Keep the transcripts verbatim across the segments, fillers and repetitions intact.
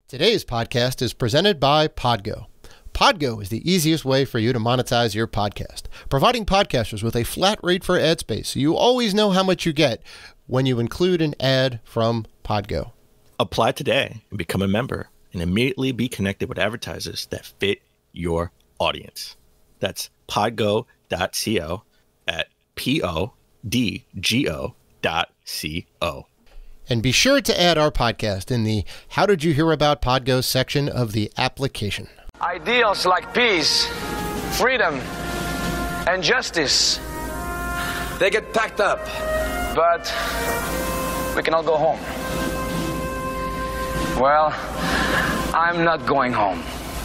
Today's podcast is presented by Podgo. Podgo is the easiest way for you to monetize your podcast, providing podcasters with a flat rate for ad space so you always know how much you get when you include an ad from Podgo. Apply today and become a member and immediately be connected with advertisers that fit your audience. That's podgo dot co at P O D G O dot C O. And be sure to add our podcast in the How Did You Hear About Podgo section of the application. Ideals like peace, freedom, and justice, they get packed up, but we can all go home. Well, I'm not going home.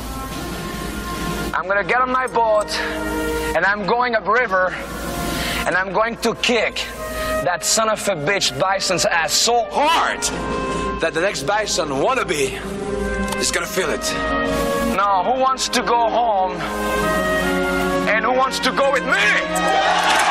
I'm gonna get on my boat, and I'm going upriver, and I'm going to kick that son of a bitch bison's ass so hard that the next bison wannabe is gonna feel it. Now, who wants to go home and who wants to go with me?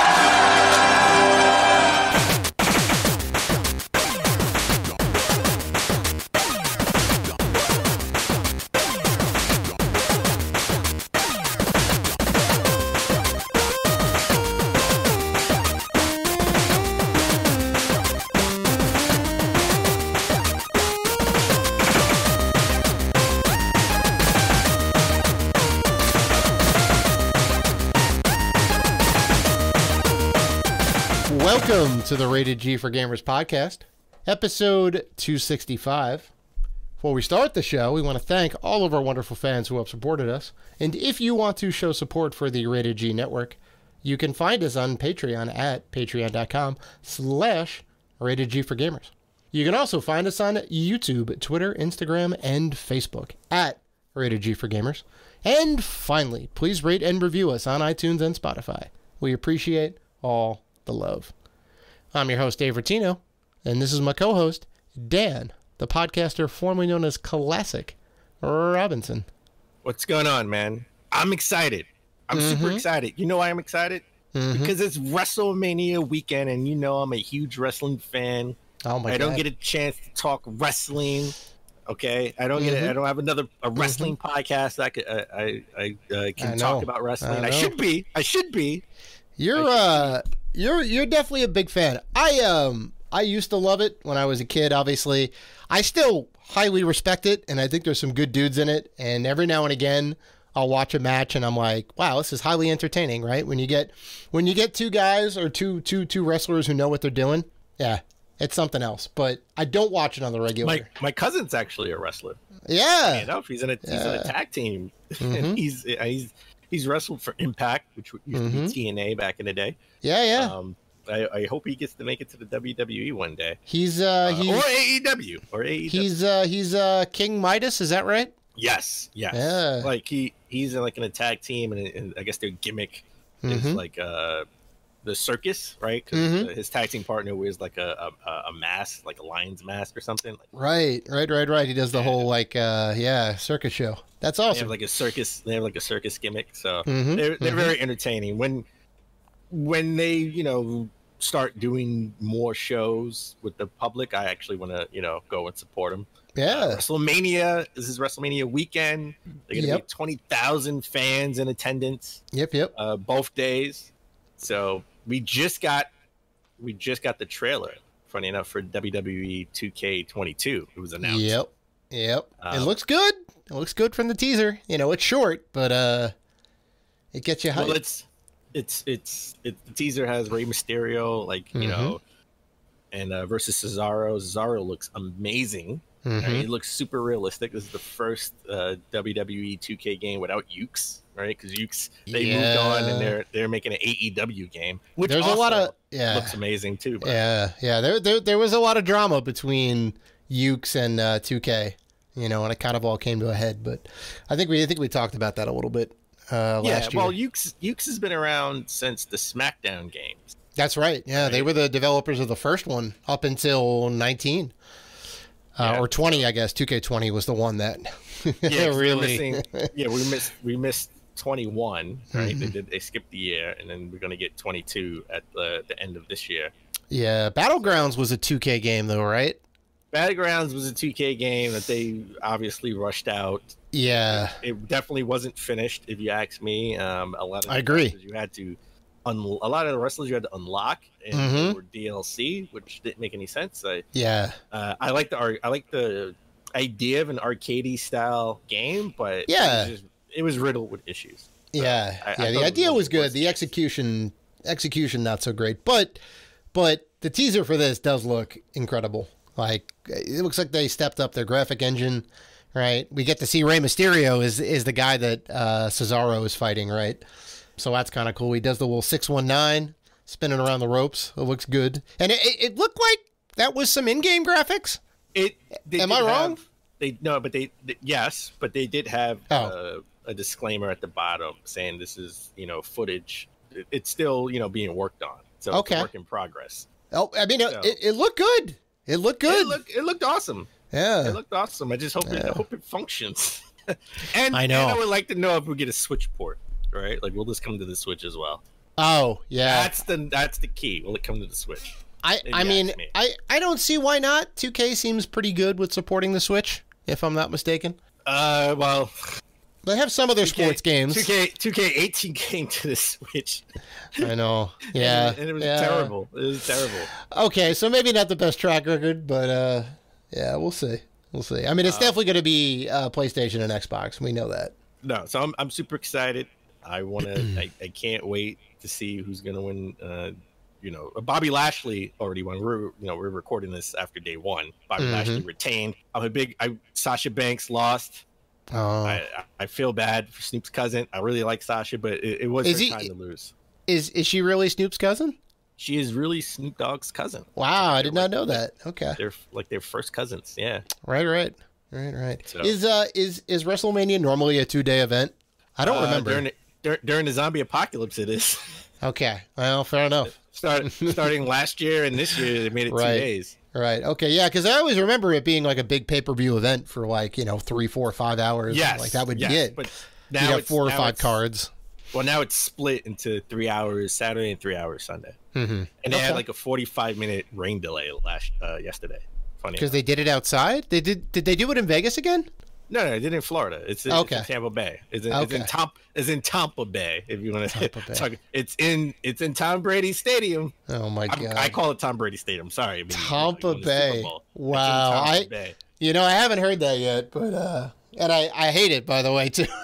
Welcome to the Rated G for Gamers podcast, episode two sixty-five. Before we start the show, we want to thank all of our wonderful fans who have supported us. And if you want to show support for the Rated G network, you can find us on Patreon at patreon.com slash Rated G for Gamers. You can also find us on YouTube, Twitter, Instagram, and Facebook at Rated G for Gamers. And finally, please rate and review us on iTunes and Spotify. We appreciate all the love. I'm your host, Dave Rotino, and this is my co-host, Dan, the podcaster formerly known as Classic Robinson. What's going on, man? I'm excited. I'm mm-hmm. super excited. You know why I'm excited? Mm-hmm. Because it's WrestleMania weekend, and you know I'm a huge wrestling fan. Oh my I God. don't get a chance to talk wrestling. Okay, I don't mm-hmm. get. A, I don't have another a wrestling mm-hmm. podcast that I could, uh, I I uh, can I talk about wrestling. I, I should be. I should be. You're uh. You're you're definitely a big fan. I um I used to love it when I was a kid, obviously. I still highly respect it, and I think there's some good dudes in it. And every now and again, I'll watch a match, and I'm like, wow, this is highly entertaining, right? When you get when you get two guys or two two two wrestlers who know what they're doing, yeah, it's something else. But I don't watch it on the regular. My my cousin's actually a wrestler. Yeah, you know, he's in a yeah. he's in a tag team, Mm-hmm. and he's he's. He's wrestled for Impact, which used mm-hmm. to be T N A back in the day. Yeah, yeah. Um, I, I hope he gets to make it to the W W E one day. He's uh, uh he's, or A E W or A E W. He's uh, he's uh, King Midas. Is that right? Yes, yes. Yeah. Like he he's in like in a tag team, and, and I guess their gimmick mm-hmm. is like uh the circus, right? Because mm-hmm. his tag team partner wears like a, a a mask, like a lion's mask or something. Right, right, right, right. He does the yeah. whole like uh yeah circus show. That's awesome. They have like a circus. They have like a circus gimmick. So mm-hmm. they're they're mm-hmm. very entertaining. When when they you know start doing more shows with the public, I actually want to you know go and support them. Yeah, uh, WrestleMania. This is WrestleMania weekend. They're gonna yep. be twenty thousand fans in attendance. Yep, yep. Uh, both days. So we just got we just got the trailer. Funny enough, for W W E two K twenty-two, it was announced. Yep, yep. Um, it looks good. It looks good from the teaser. You know, it's short, but uh, it gets you hyped. Well, it's it's it's it, the teaser has Rey Mysterio, like you mm-hmm. know, and uh, versus Cesaro. Cesaro looks amazing. Mm-hmm. Right? He looks super realistic. This is the first uh, W W E two K game without Ukes, right? Because Ukes they yeah. moved on and they're they're making an A E W game, which there's also a lot of yeah looks amazing too. But. Yeah, yeah. There, there there was a lot of drama between Ukes and uh, two K, you know, and it kind of all came to a head. But I think we I think we talked about that a little bit uh, last yeah, well, year. Ukes Ukes has been around since the SmackDown games. That's right. Yeah, right? They were the developers of the first one up until nineteen. Uh, yeah. Or twenty, I guess. two K twenty was the one that yeah, really. Missing, yeah, we missed we missed twenty-one, right? Mm-hmm. They did they skipped the year, and then we're gonna get twenty-two at the the end of this year. Yeah, Battlegrounds was a two K game though, right? Battlegrounds was a two K game that they obviously rushed out. Yeah, it, it definitely wasn't finished. If you ask me, um, a lot of I agree. You had to, un- a lot of the wrestlers you had to unlock and Mhm. they were D L C, which didn't make any sense. I, yeah, uh, I like the ar- I like the idea of an arcadey style game, but Yeah. it was, just, it was riddled with issues. So yeah, I- I yeah. thought The it idea one of was the good. worst The games. execution, execution, not so great. But, but the teaser for this does look incredible. Like it looks like they stepped up their graphic engine. Right, we get to see Rey Mysterio is is the guy that uh, Cesaro is fighting. Right, so that's kind of cool. He does the little six one nine spinning around the ropes. It looks good, and it, it looked like that was some in-game graphics. It. They Am did I wrong? have- They no, but they, they yes, but they did have Oh. uh, a disclaimer at the bottom saying this is you know footage. It, it's still you know being worked on, so Okay. it's a work in progress. Oh, I mean, So- it, it looked good. It looked good. It looked it looked awesome. yeah. It looked awesome. I just hope it, I hope it functions. and I know. And I would like to know if we get a Switch port, right? Like, will this come to the Switch as well? Oh, yeah. That's the that's the key. Will it come to the Switch? I, if I you mean, ask me. I, I don't see why not. two K seems pretty good with supporting the Switch, if I'm not mistaken. Uh, well, They have some of their sports games. two K two K eighteen came to the Switch. I know. Yeah. and, and it was yeah. terrible. It was terrible. Okay, so maybe not the best track record, but uh, yeah, we'll see. We'll see. I mean, it's definitely going to be uh, PlayStation and Xbox. We know that. No, so I'm I'm super excited. I want to. I, I can't wait to see who's going to win. Uh, you know, Bobby Lashley already won. We're you know we're recording this after day one. Bobby Mhm. Lashley retained. I'm a big. I Sasha Banks lost. Oh. I, I I feel bad for Snoop's cousin. I really like Sasha, but it, it was Is her he- time to lose. Is is she really Snoop's cousin? She is really Snoop Dogg's cousin. Wow, I did not know that. Okay. They're like they're first cousins. Yeah. Right, right. Right, right. So- Is uh is is WrestleMania normally a two-day event? I don't Uh, remember. During the, dur- during the zombie apocalypse, it is. Okay. Well, fair enough. Start, starting last year and this year, they made it Right. two days. Right. Okay. Yeah. Because I always remember it being like a big pay-per-view event for like you know three, four, five hours. Yes, Like that would yes, be it. But you now got it's, four or now five it's- cards. Well, now it's split into three hours Saturday and three hours Sunday, Mm-hmm. and they had Okay. like a forty-five minute rain delay last uh, yesterday. Funny. Because they did it outside. They did. Did they do it in Vegas again? No, no, they did it in Florida. It's, in, Okay. it's in Tampa Bay. It's in, it's in Okay. Tom. It's in Tampa Bay. If you want to Tampa Bay. talk, it's in it's in Tom Brady Stadium. Oh my I'm- god. I call it Tom Brady Stadium. Sorry, I mean, Tampa you know, the Super Bay. Bowl. It's in Wow. Tampa I- Bay. You know, I haven't heard that yet, but uh, and I I hate it by the way too.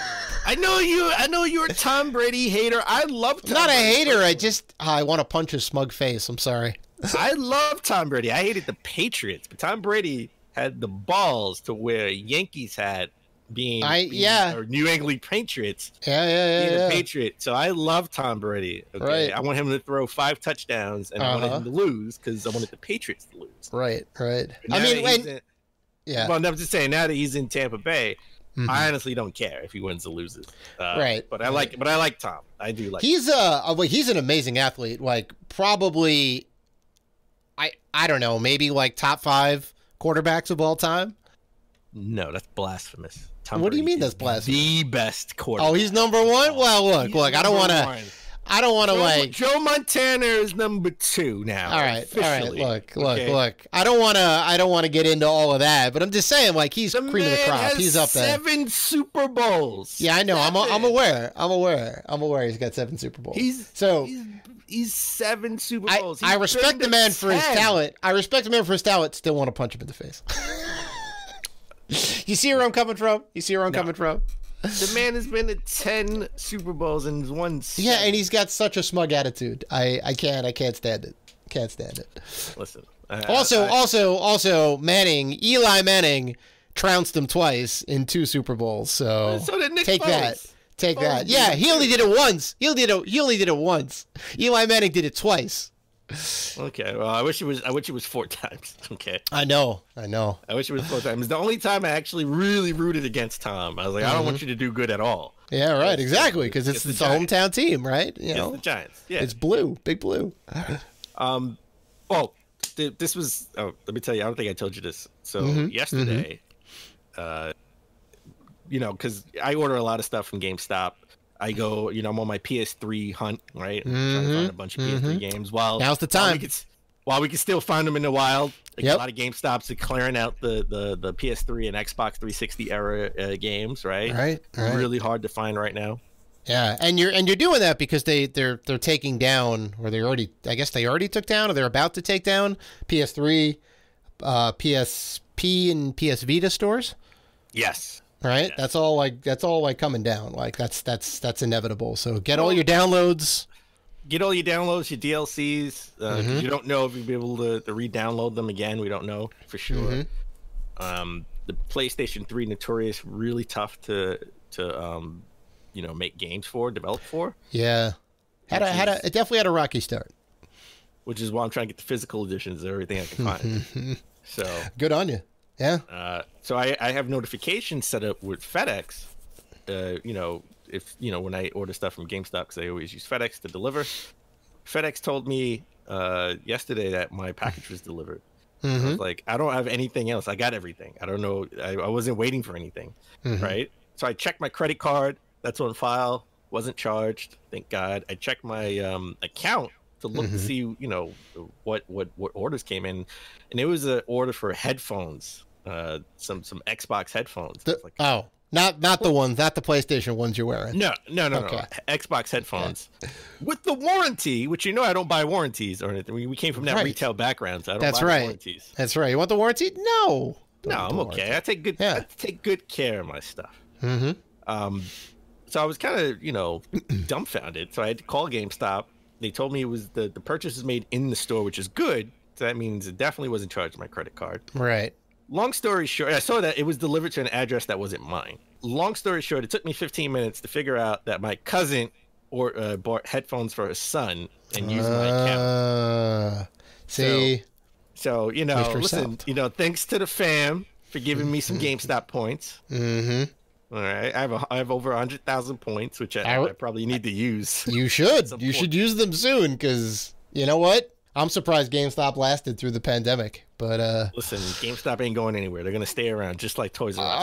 I know you. I know you're a Tom Brady hater. I love. Tom I'm not a Brady hater. I personally. just oh, I want to punch his smug face. I'm sorry. I love Tom Brady. I hated the Patriots, but Tom Brady had the balls to where Yankees had being, I- being- yeah. or New England Patriots Yeah, yeah, being yeah. a yeah. Patriot. So I love Tom Brady. Okay, Right. I want him to throw five touchdowns, and I wanted Uh-huh. him to lose because I wanted the Patriots to lose. Right, right. Now I mean, that when he's in- yeah, well, no, I'm just saying now that he's in Tampa Bay, Mhm. I honestly don't care if he wins or loses. Uh, Right, But I like, but I like Tom. I do like. he's uh, uh, well, he's an amazing athlete. Like probably, I I don't know, maybe like top five quarterbacks of all time. No, that's blasphemous. Tom What do you Brady mean is that's blasphemous? The best quarterback. Oh, he's number one. Well, look, He's look. I don't want number to. one. I don't want to Joe, like. Joe Montana is number two now. All right, all right. officially. Look, look, Okay? look. I don't want to. I don't want to get into all of that. But I'm just saying, like, he's The cream of the man crop. has He's up there. Seven Super Bowls. Yeah, I know. I'm. I'm Seven. aware. I'm aware. I'm aware. He's got seven Super Bowls. He's so. He's, he's seven Super I, Bowls. I He's respect been the to man for his ten. talent. I respect the man for his talent. Still want to punch him in the face. You see where I'm coming from? You see where I'm No. coming from? The man has been to ten Super Bowls and he's won. Yeah, seven. and he's got such a smug attitude. I, I can't. I can't stand it. Can't stand it. Listen. I- Also, I- also, also, Manning, Eli Manning, trounced him twice in two Super Bowls. So, So did Nick take that. Foles. Take Foles that. did Yeah, it he only too. did it once. He only did it. He only did it once. Eli Manning did it twice. Okay. Well, I wish it was. I wish it was four times. Okay. I know. I know. I wish it was four times. It's the only time I actually really rooted against Tom. I was like, I don't want you to do good at all. Yeah, right. It's- Exactly. Because it's, it's the it's a Giants. hometown team, right? You It's know, the Giants. Yeah. it's blue, big blue. Um, well, th- this was. Oh, let me tell you. I don't think I told you this. So Mhm, yesterday, uh, you know, because I order a lot of stuff from GameStop. I go, you know, I'm on my P S three hunt, right? I'm trying to find a bunch of P S three games. While Mm-hmm, Now's the while we time. could, s- while we can still find them in the wild, like Yep. a lot of GameStops are clearing out the, the, the P S three and Xbox three sixty era uh, games, right? Right, right. Really hard to find right now. Yeah, and you're and you're doing that because they they're they're taking down, or they already, I guess they already took down, or they're about to take down P S three, uh, P S P, and P S Vita stores. Yes. Right. Yes. That's all like that's all like coming down. Like that's that's that's inevitable. So get all your downloads. Get all your downloads, your D L Cs. Uh, 'cause Mhm. You don't know if you'll be able to, to re-download them again. We don't know for sure. Mhm. Um, the PlayStation three notorious, really tough to to um, you know, make games for, develop for. Yeah. Had a Which had is- a it definitely had a rocky start. Which is why I'm trying to get the physical editions of everything I can find. So Good on you. Yeah. Uh, so I, I have notifications set up with FedEx. Uh, you know, if you know when I order stuff from GameStop, because I always use FedEx to deliver. FedEx told me uh, yesterday that my package was delivered. I Mm-hmm. was like, I don't have anything else. I got everything. I don't know. I, I wasn't waiting for anything, Mhm. right? So I checked my credit card. That's on file. Wasn't charged. Thank God. I checked my um, account to look Mhm. to see, you know, what what what orders came in, and it was an order for headphones. Uh, some some Xbox headphones. I The- was like, oh, not not the ones, not the PlayStation ones you're wearing. no, no, no, Okay. no. Xbox headphones with the warranty, which you know I don't buy warranties or anything. We, we came from that Right. retail background, so I don't That's buy right. warranties. That's right. You want the warranty? No. Don't No, want I'm the okay. warranty. I take good. Yeah. I take good care of my stuff. Mm-hmm. Um, so I was kind of, you know, dumbfounded. So I had to call GameStop. They told me it was the the purchase is made in the store, which is good. So that means it definitely wasn't charged to my credit card. Right. Long story short, I saw that it was delivered to an address that wasn't mine. Long story short, it took me fifteen minutes to figure out that my cousin or uh, bought headphones for his son and used my account. Uh, see, So you know, Mister listen, South. you know, thanks to the fam for giving me some GameStop points. mm-hmm. All right, I have a, I have over a hundred thousand points, which I, I- I probably need to use. You should. some You point. should use them soon, because you know what? I'm surprised GameStop lasted through the pandemic. But uh, Listen, GameStop ain't going anywhere. They're gonna stay around, just like Toys R Us.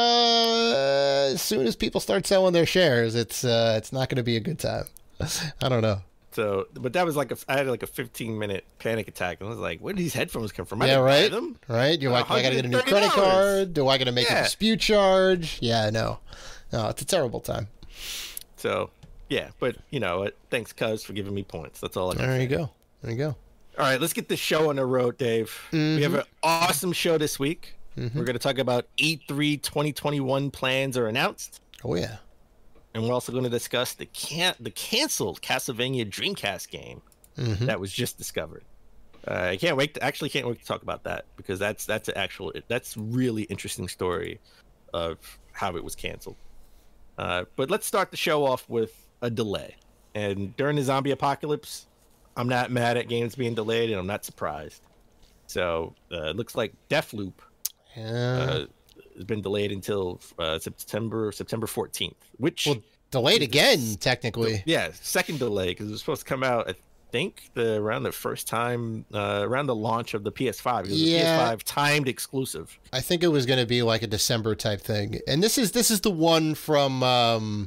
uh, as soon as people start selling their shares, it's uh, it's not going to be a good time. I don't know. So, but that was like a, I had like a fifteen minute panic attack, and I was like, "Where did these headphones come from?" I Yeah, didn't buy right. them. Right? You're like, do I got to get a new one hundred thirty credit dollars. card? Do I got to make a Yeah. dispute charge? Yeah, no, no, it's a terrible time. So, yeah, but you know, what? Thanks, Cuz, for giving me points. That's all I got. There you go. There you go. All right, let's get the show on the road, Dave. We have an awesome show this week. Mm-hmm. We're going to talk about E three twenty twenty-one plans are announced, Oh yeah. and we're also going to discuss the can the canceled Castlevania Dreamcast game Mm-hmm. that was just discovered. Uh, I can't wait. To, actually, can't wait to talk about that because that's that's an actual that's really interesting story of how it was canceled. Uh, but let's start the show off with a delay. And during the zombie apocalypse, I'm not mad at games being delayed, and I'm not surprised. So uh, it looks like Deathloop Yeah. uh, has been delayed until uh, September September fourteenth, which well, delayed again, technically. yeah, second delay because it was supposed to come out. I think the around the first time uh, around the launch of the P S five. It was a Yeah. P S five timed exclusive. I think it was going to be like a December type thing. And this is this is the one from um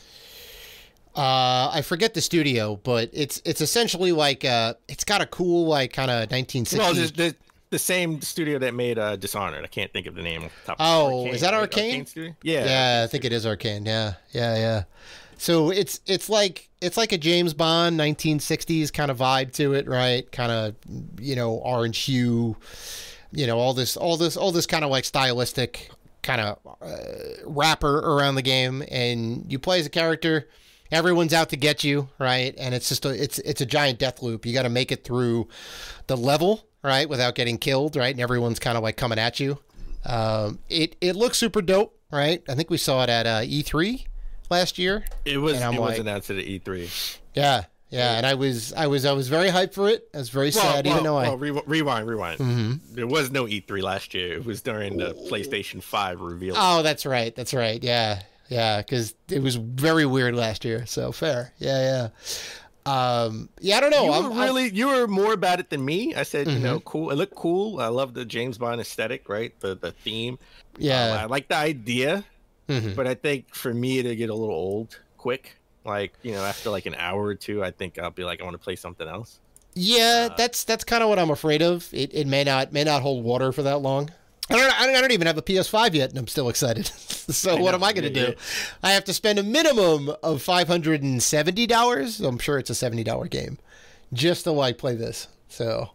uh I forget the studio, but it's it's essentially like uh it's got a cool like kind of nineteen Well, sixties. the, the the same studio that made uh, Dishonored. I can't think of the name. Off the top of Oh, Arcane, is that right? Arcane? Studio? Yeah. Yeah, I think it is Arcane. Yeah. Yeah, yeah. So it's it's like it's like a James Bond nineteen sixties kind of vibe to it, right? Kind of, you know, orange hue, you know, all this all this all this kind of like stylistic kind of uh, wrapper around the game, and you play as a character. Everyone's out to get you, right? And it's just a it's it's a giant death loop. You got to make it through the level, right, without getting killed, right? And everyone's kind of like coming at you. Um, it it looks super dope, right? I think we saw it at uh, E three last year. It was And it I'm was like- announced at E three. Yeah, yeah, and I was I was I was very hyped for it. I was very sad, even though I well, re- rewind, rewind. Mhm. There was no E three last year. It was during the PlayStation five reveal. oh, that's right, that's right, yeah, yeah, because it was very weird last year. So fair, yeah, yeah. Um, yeah, I don't know. you I'm were I'm- really you were more about it than me. I said, you know, Mm-hmm. cool. It looked cool. I love the James Bond aesthetic, right? The the theme. yeah. Um, I like the idea, Mhm. but I think for me it'll get a little old quick. Like, you know, after like an hour or two, I think I'll be like, I want to play something else. Yeah, Uh, that's that's kind of what I'm afraid of. It it may not may not hold water for that long. I don't I don't, I don't even have a P S five yet, and I'm still excited. So I what know, am I going to yeah, do? yeah. I have to spend a minimum of five hundred seventy dollars. I'm sure it's a seventy dollars game just to like play this. So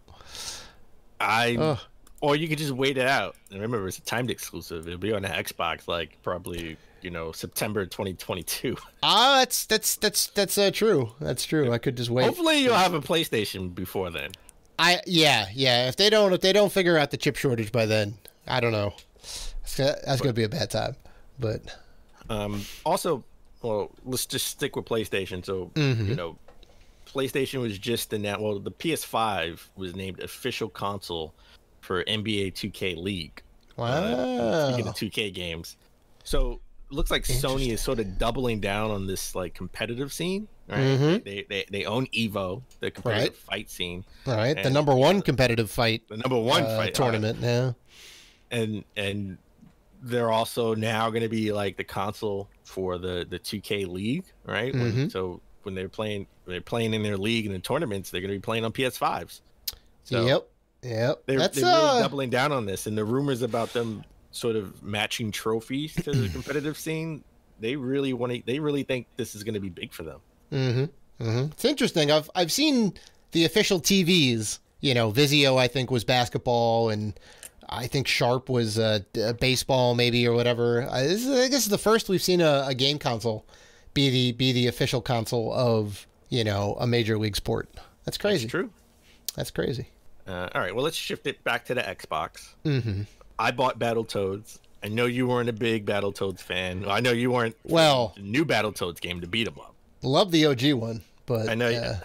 I Ugh. or you could just wait it out. And remember, it's a timed exclusive. It'll be on the Xbox like probably you know September twenty twenty-two. Ah, that's that's that's that's uh, true. That's true. I could just wait. Hopefully, you'll have a PlayStation before then. I yeah yeah. If they don't if they don't figure out the chip shortage by then, I don't know. That's gonna, that's gonna be a bad time. But Um, also, well, let's just stick with PlayStation. So Mhm. you know, PlayStation was just announced. Well, the P S five was named official console for N B A two K League. wow, Uh, speaking of two K games, so it looks like Sony is sort of doubling down on this like competitive scene. Right? Mhm. They, they they own Evo, the competitive fight scene, all right. The and, number one competitive fight the number one uh, fight tournament. Yeah. and and they're also now going to be like the console for the the two K League, right? When- Mhm. so when they're playing, when they're playing in their league and in tournaments, they're going to be playing on P S fives. So yep. Yep. they're, That's they're uh. really doubling down on this, and the rumors about them sort of matching trophies to the competitive scene, they really want to. They really think this is going to be big for them. Mm-hmm. Mm-hmm. It's interesting. I've I've seen the official T Vs. You know, Vizio I think was basketball, and I think Sharp was uh, d- baseball maybe or whatever. I, this is, I guess this is the first we've seen a, a game console be the be the official console of you know a major league sport. That's crazy. It's true. That's crazy. Uh, all right, well, let's shift it back to the Xbox. Mm-hmm. I bought Battletoads. I know you weren't a big Battletoads fan. Well, I know you weren't. Well- the new Battletoads game to beat 'em up. Love the O G one, but I know. yeah.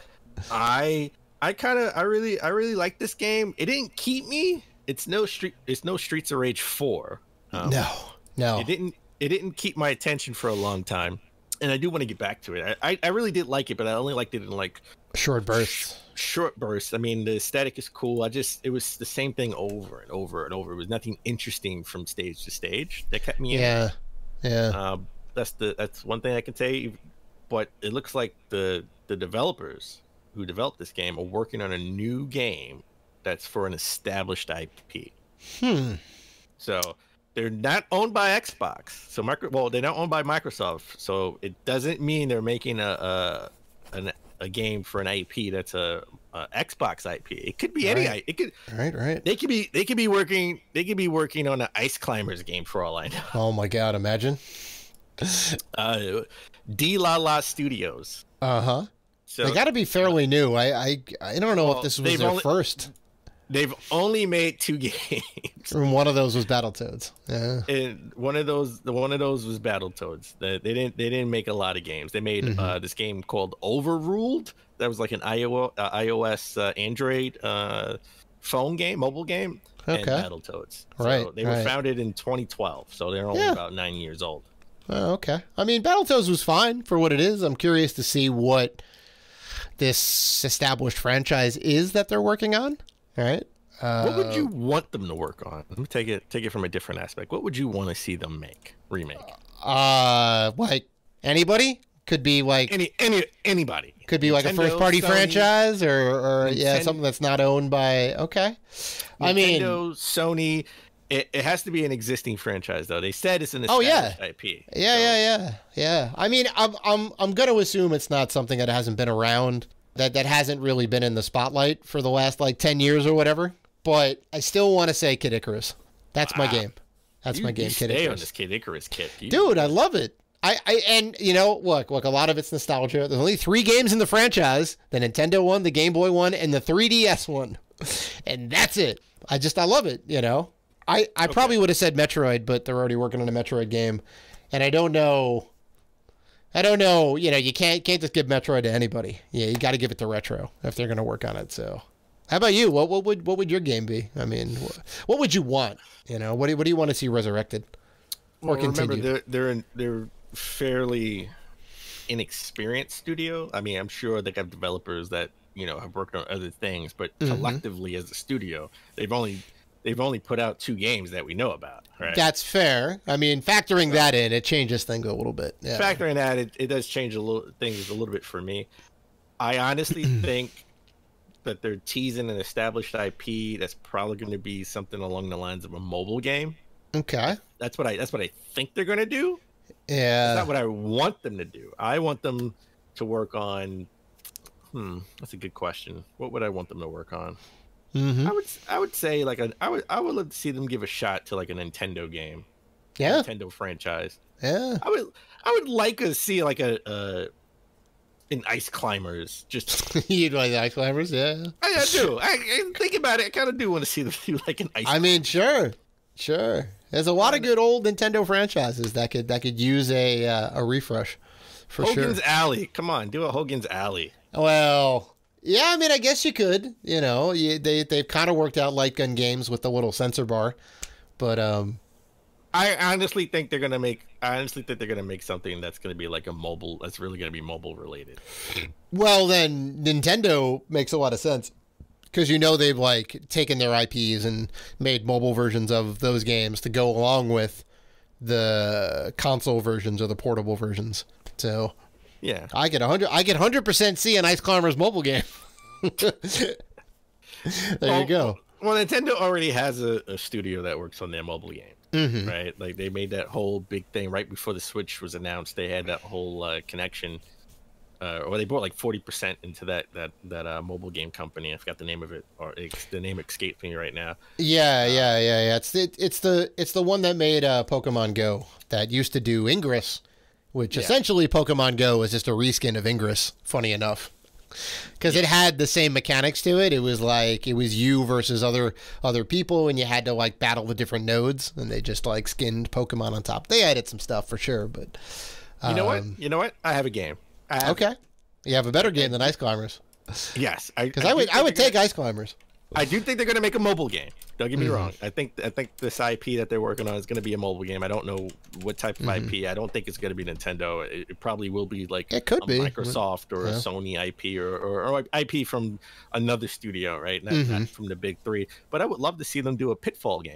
I I kind of I really I really like this game. It didn't keep me. It's no street. It's no Streets of Rage four. Um, no, no. It didn't. It didn't keep my attention for a long time, and I do want to get back to it. I I, I really did like it, but I only liked it in like Short bursts. short bursts. I mean, the aesthetic is cool. I just it was the same thing over and over and over. It was nothing interesting from stage to stage that kept me in. Yeah, yeah. Um, that's the that's one thing I can say. But it looks like the the developers who developed this game are working on a new game that's for an established I P. Hmm. So they're not owned by Xbox. So micro well, they're not owned by Microsoft. So it doesn't mean they're making a a an, a game for an I P that's a, a Xbox I P. It could be any. Right. I It could. Right, right. They could be. They could be working. They could be working on an Ice Climbers game for all I know. Oh my God! Imagine. Uh, D La La Studios. Uh huh. So They got to be fairly new. I I I don't know Well, if this was they've their only- first. they've only made two games, And one of those was Battletoads. Yeah. and one of those, the one of those was Battletoads. They, they didn't, they didn't make a lot of games. They made Mm-hmm. uh, this game called Overruled. That was like an iOS, uh, iOS uh, Android uh, phone game, mobile game, and Okay. Battletoads. So Right, they were right. founded in twenty twelve, so they're only Yeah. about nine years old. Oh, okay. I mean, Battletoads was fine for what it is. I'm curious to see what this established franchise is that they're working on. All right. Uh, What would you want them to work on? Let me take it, take it from a different aspect. What would you want to see them make, remake? Uh, like anybody could be like Any, any, anybody. could be like a Nintendo, first party Sony, franchise or or yeah Nintendo- something that's not owned by. Okay. I mean, Nintendo, Sony. It, it has to be an existing franchise, though. They said it's an Oh, established yeah. I P. yeah, so- yeah, yeah, yeah. I mean, I'm I'm I'm gonna assume it's not something that hasn't been around, that that hasn't really been in the spotlight for the last like ten years or whatever. But I still want to say Kid Icarus. That's my Wow. game. That's You, my game, you Kid stay on Icarus. this Kid Icarus kit, you- Dude, I love it. I, I and you know, look, look, a lot of it's nostalgia. There's only three games in the franchise: the Nintendo one, the Game Boy one, and the three D S one. And that's it. I just I love it, you know. I, I probably would have said Metroid, but they're already working on a Metroid game. And I don't know I don't know, you know, you can't can't just give Metroid to anybody. Yeah, you got to give it to Retro if they're going to work on it. So, how about you? What what would what would your game be? I mean, what, what would you want? You know, what do, what do you want to see resurrected or Well, remember, continue? they're they're in, they're fairly inexperienced studio. I mean, I'm sure they have developers that you know have worked on other things, but Mm-hmm. collectively as a studio, they've only they've only put out two games that we know about. Right? That's fair. I mean, factoring that in, it changes things a little bit. Yeah. Factoring that, it, it does change a little things a little bit for me. I honestly think that they're teasing an established I P that's probably going to be something along the lines of a mobile game. Okay. That's what I that's what I think they're going to do. Yeah. That's not what I want them to do. I want them to work on. Hmm, that's a good question. What would I want them to work on? Mm-hmm. I would I would say like a I would I would love to see them give a shot to like a Nintendo game. Yeah. A Nintendo franchise. Yeah. I would I would like to see like a uh an Ice Climbers. Just You'd like the Ice Climbers, yeah. I, I do. I, I think about it. I kind of do want to see them do like an Ice. I mean, sure, sure. There's a lot of good old Nintendo franchises that could that could use a uh, a refresh, for Hogan's sure. Alley. Come on, do a Hogan's Alley. Well, yeah. I mean, I guess you could. You know, you, they they've kind of worked out light gun games with the little sensor bar, but um. I honestly think they're gonna make. I honestly think they're gonna make something that's gonna be like a mobile. That's really gonna be mobile related. Well, then Nintendo makes a lot of sense because you know they've like taken their I Ps and made mobile versions of those games to go along with the console versions or the portable versions. So Yeah, I get a hundred. I get hundred percent see an Ice Climbers mobile game. there well, you go. Well, Nintendo already has a, a studio that works on their mobile game. Mm-hmm. Right, like they made that whole big thing right before the Switch was announced. They had that whole uh, connection, uh, or they brought like forty percent into that that that uh, mobile game company. I forgot the name of it, or it's, the name escapes me right now. Yeah, yeah, yeah, yeah. It's it, it's the it's the one that made uh, Pokemon Go that used to do Ingress, which Yeah. essentially Pokemon Go is just a reskin of Ingress. Funny enough. Because it had the same mechanics to it. It was like it was you versus other other people, and you had to like battle the different nodes, and they just like skinned Pokemon on top. They added some stuff for sure, but um, You know what? You know what? I have a game. I have, okay, you have a better game than Ice Climbers. Yes, Because I, I would I would take Ice Climbers. I do think they're going to make a mobile game. Don't get me Mm-hmm. wrong. I think I think this I P that they're working on is going to be a mobile game. I don't know what type of Mm-hmm. I P. I don't think it's going to be Nintendo. It, it probably will be like It could a be. Microsoft or a Yeah. Sony I P or, or, or I P from another studio, right? Not, Mm-hmm. not from the big three. But I would love to see them do a Pitfall game.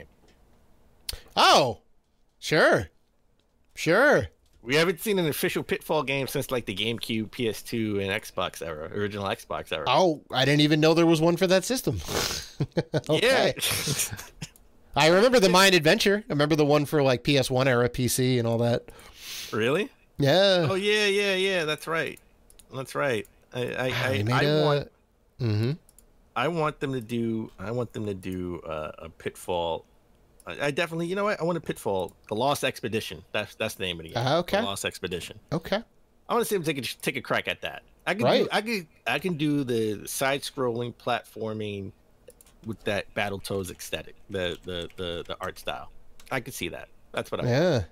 Oh, sure, sure. We haven't seen an official Pitfall game since like the GameCube, P S two, and Xbox era, original Xbox era. Oh, I didn't even know there was one for that system. Okay. Yeah. I remember the Mind Adventure. I remember the one for like P S one era P C and all that. Really? Yeah. Oh yeah, yeah, yeah. That's right. That's right. I I, They I, made I a- want Mm-hmm. I want them to do I want them to do uh, a Pitfall. I, I definitely, you know what? I want a Pitfall, the Lost Expedition. That's that's the name of the game. Uh, okay. The Lost Expedition. Okay. I want to see them take a take a crack at that. I can Right. do I can I can do the side-scrolling platforming with that Battletoads aesthetic, the the the the art style. I could see that. That's what I want. Yeah.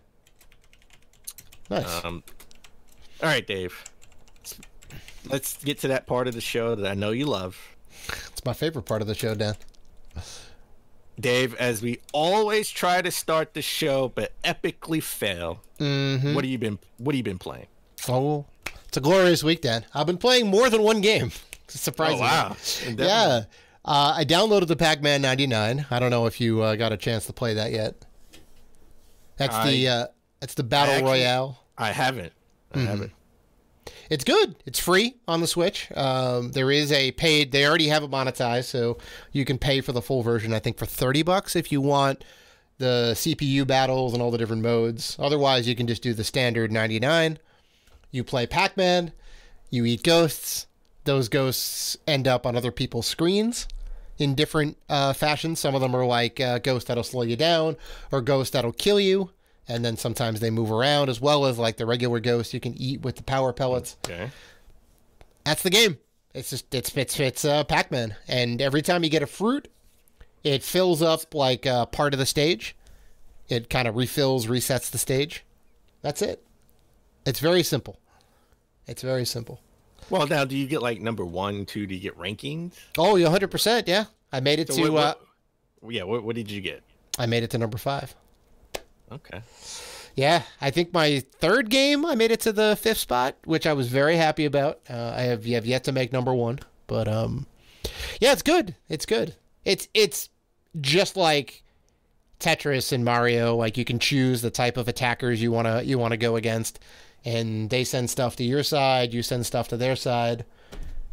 Nice. Um, all right, Dave. Let's get to that part of the show that I know you love. It's my favorite part of the show, Dan. Dave, as we always try to start the show but epically fail, Mm-hmm. what have you been what have you been playing? Oh, it's a glorious week, Dan. I've been playing more than one game. Surprisingly. Oh, wow. Yeah. Uh, I downloaded the Pac-Man ninety-nine. I don't know if you uh, got a chance to play that yet. That's the I- uh, that's the Battle I actually- Royale. I haven't. I haven't. It's good. It's free on the Switch. Um, there is a paid. They already have it monetized, so you can pay for the full version. I think for thirty bucks if you want the C P U battles and all the different modes. Otherwise, you can just do the standard ninety-nine. You play Pac-Man. You eat ghosts. Those ghosts end up on other people's screens in different uh, fashions. Some of them are like uh, ghosts that'll slow you down, or ghosts that'll kill you. And then sometimes they move around, as well as like the regular ghosts you can eat with the power pellets. Okay. That's the game. It's just it's it's it's uh, Pac-Man, and every time you get a fruit, it fills up like uh, part of the stage. It kind of refills, resets the stage. That's it. It's very simple. It's very simple. Well, now, do you get like number one, two? Do you get rankings? Oh, you one hundred percent. Yeah, I made it So to. what, Uh, what, yeah, what, what did you get? I made it to number five. Okay. Yeah, I think my third game, I made it to the fifth spot, which I was very happy about. Uh, I have, have yet to make number one, but um, yeah, it's good. It's good. It's it's just like Tetris and Mario. Like you can choose the type of attackers you wanna you wanna go against, and they send stuff to your side, you send stuff to their side,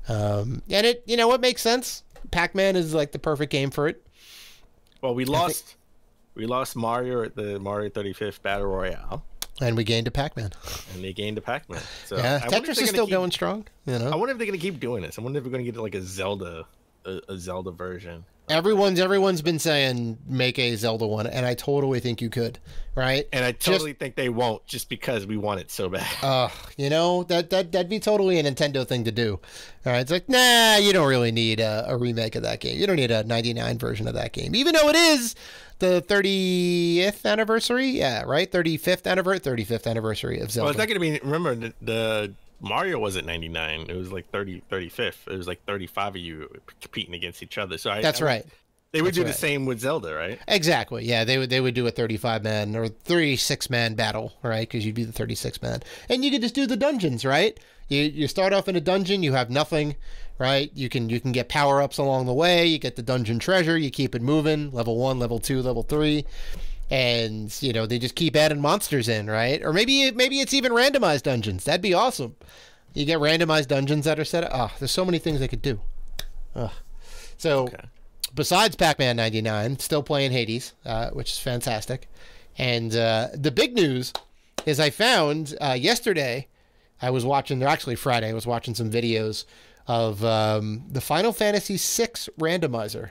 Um, and it, you know, what makes sense. Pac-Man is like the perfect game for it. Well, we lost, think... we lost Mario at the Mario thirty-fifth Battle Royale. And we gained a Pac-Man. And they gained a Pac-Man. So yeah, Tetris is still keep, going strong. You know, I wonder if they're gonna keep doing this. I wonder if we're gonna get like a Zelda, a, a Zelda version. Everyone's everyone's been saying make a Zelda one, and I totally think you could, right? And I totally just, think they won't, just because we want it so bad. Uh, you know that that that'd be totally a Nintendo thing to do. All right, it's like, nah, you don't really need a, a remake of that game. You don't need a ninety-nine version of that game, even though it is the thirtieth anniversary. Yeah, right, thirty-fifth anniversary, thirty-fifth anniversary of Zelda. Well, it's not gonna be. Remember the. the Mario wasn't ninety-nine. It was like thirty, thirty-fifth. It was like thirty-five of you competing against each other. So I, That's I would, right. They would That's do right. the same with Zelda, right? Exactly. Yeah, they would they would do a thirty-five man or thirty-six man battle, right? Because you'd be the thirty-six man. And you could just do the dungeons, right? You you start off in a dungeon, you have nothing, right? You can you can get power-ups along the way. You get the dungeon treasure, you keep it moving, level one, level two, level three. And, you know, they just keep adding monsters in, right? Or maybe maybe it's even randomized dungeons. That'd be awesome. You get randomized dungeons that are set up. Oh, there's so many things they could do. Ugh. So, okay. Besides Pac-Man ninety-nine, still playing Hades, uh, which is fantastic. And uh, the big news is I found uh, yesterday, I was watching, or actually Friday, I was watching some videos of um, the Final Fantasy six randomizer.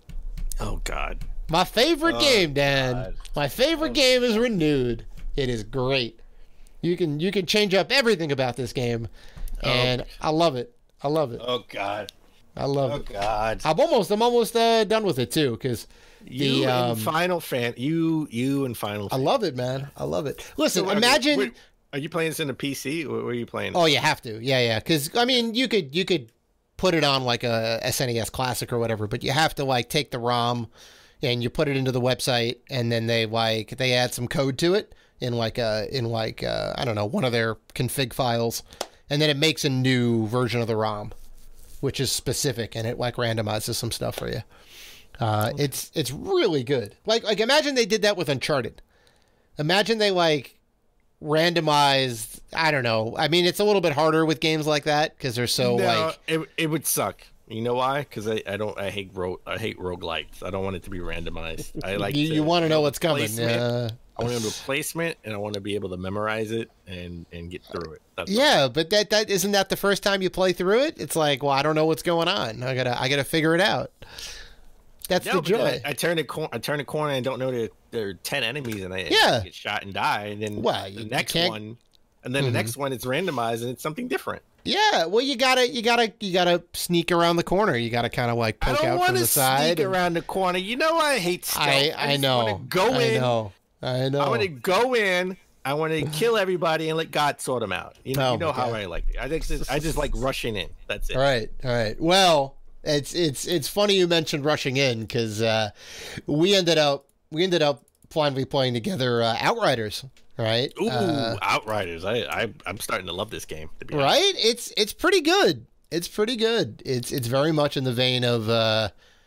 Oh, God. My favorite oh, game, Dan. God. My favorite oh. game is renewed. It is great. You can you can change up everything about this game, and oh. I love it. I love it. Oh God, I love oh, it. Oh God, I'm almost I'm almost uh, done with it too, because you the um, and Final Fan, you you and Final. I love it, man. I love it. Listen, so, imagine. Wait, are you playing this in a P C? Or where are you playing? Oh, you have to. Yeah, yeah. Because I mean, you could you could put it on like a S N E S Classic or whatever, but you have to like take the ROM and you put it into the website, and then they like they add some code to it in like a in like uh, I don't know, one of their config files, and then it makes a new version of the ROM, which is specific, and it like randomizes some stuff for you. Uh, okay. It's it's really good. Like like imagine they did that with Uncharted. Imagine they like randomized. I don't know. I mean, it's a little bit harder with games like that because they're so no, like it it would suck. You know why? Because I, I don't I hate ro I hate roguelikes. I don't want it to be randomized. I like you, to, you want to know what's coming. Uh, I want to have a placement, and I want to be able to memorize it and and get through it. That's yeah, but that that isn't that the first time you play through it? It's like, well, I don't know what's going on. I gotta I gotta figure it out. That's no, the joy. I, I turn a corner. I turn a corner and don't know that there are ten enemies, and I, yeah. I get shot and die. And then well, the next one, and then mm-hmm. the next one, it's randomized and it's something different. Yeah, well, you gotta, you gotta, you gotta sneak around the corner. You gotta kind of like poke out from the side. I don't want to sneak and... around the corner. You know, I hate stealth. I, I, I know. Go I in. know. I know. I want to go in. I want to kill everybody and let God sort them out. You know, oh, you know how God. I like it. I think just, I just like rushing in. That's it. All right, all right. Well, it's it's it's funny you mentioned rushing in because uh, we ended up we ended up finally playing together uh, Outriders. Right. Ooh, uh, Outriders! I, I I'm starting to love this game. To be right. honest. It's it's pretty good. It's pretty good. It's it's very much in the vein of uh,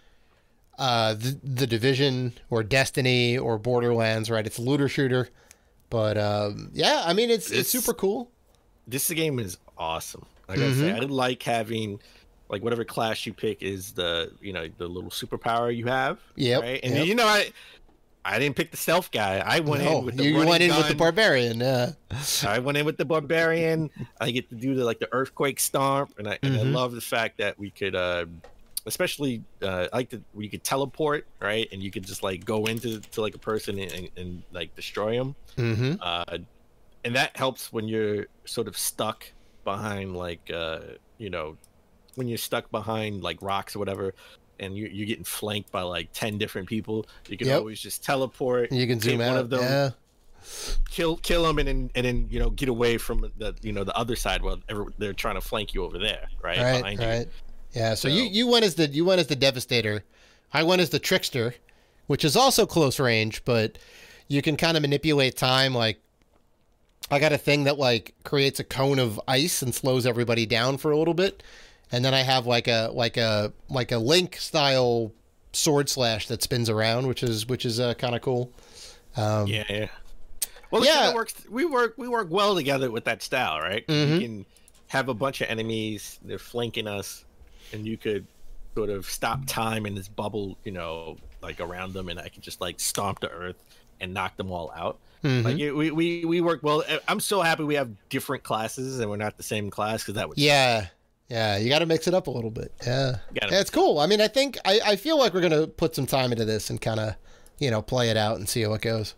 uh, the, the Division or Destiny or Borderlands. Right. It's a looter shooter, but um, yeah, I mean it's this, it's super cool. This game is awesome. Like mm-hmm. I say, I didn't like having like whatever class you pick is the you know the little superpower you have. Yeah. Right. And yep. you know I. I didn't pick the stealth guy. I went no, in with the you went in gun. with the barbarian. Yeah, I went in with the barbarian. I get to do the like the earthquake stomp, and I and mm-hmm. I love the fact that we could, uh, especially uh, I like that we could teleport, right? And you could just like go into to like a person and, and, and like destroy them. Mm-hmm. Uh, and that helps when you're sort of stuck behind like uh, you know when you're stuck behind like rocks or whatever. And you, you're getting flanked by like ten different people. You can yep. always just teleport. You can zoom out. One of them, yeah. Kill, kill them, and then and then you know get away from the you know the other side while they're trying to flank you over there, right? Right, Behind right. You. Yeah. So, so you you went as the you went as the Devastator. I went as the Trickster, which is also close range, but you can kind of manipulate time. Like I got a thing that like creates a cone of ice and slows everybody down for a little bit. And then I have like a like a like a Link style sword slash that spins around, which is which is uh, kind of cool. Um, yeah, yeah. Well, it yeah, works. We work we work well together with that style, right? Mm-hmm. We can have a bunch of enemies, they're flanking us, and you could sort of stop time in this bubble, you know, like around them, and I could just like stomp the earth and knock them all out. Mm-hmm. Like it, we, we we work well. I'm so happy we have different classes and we're not the same class, because that would yeah yeah you got to mix it up a little bit. Yeah, yeah it's cool. I mean, I think I, I feel like we're gonna put some time into this and kind of, you know, play it out and see how it goes.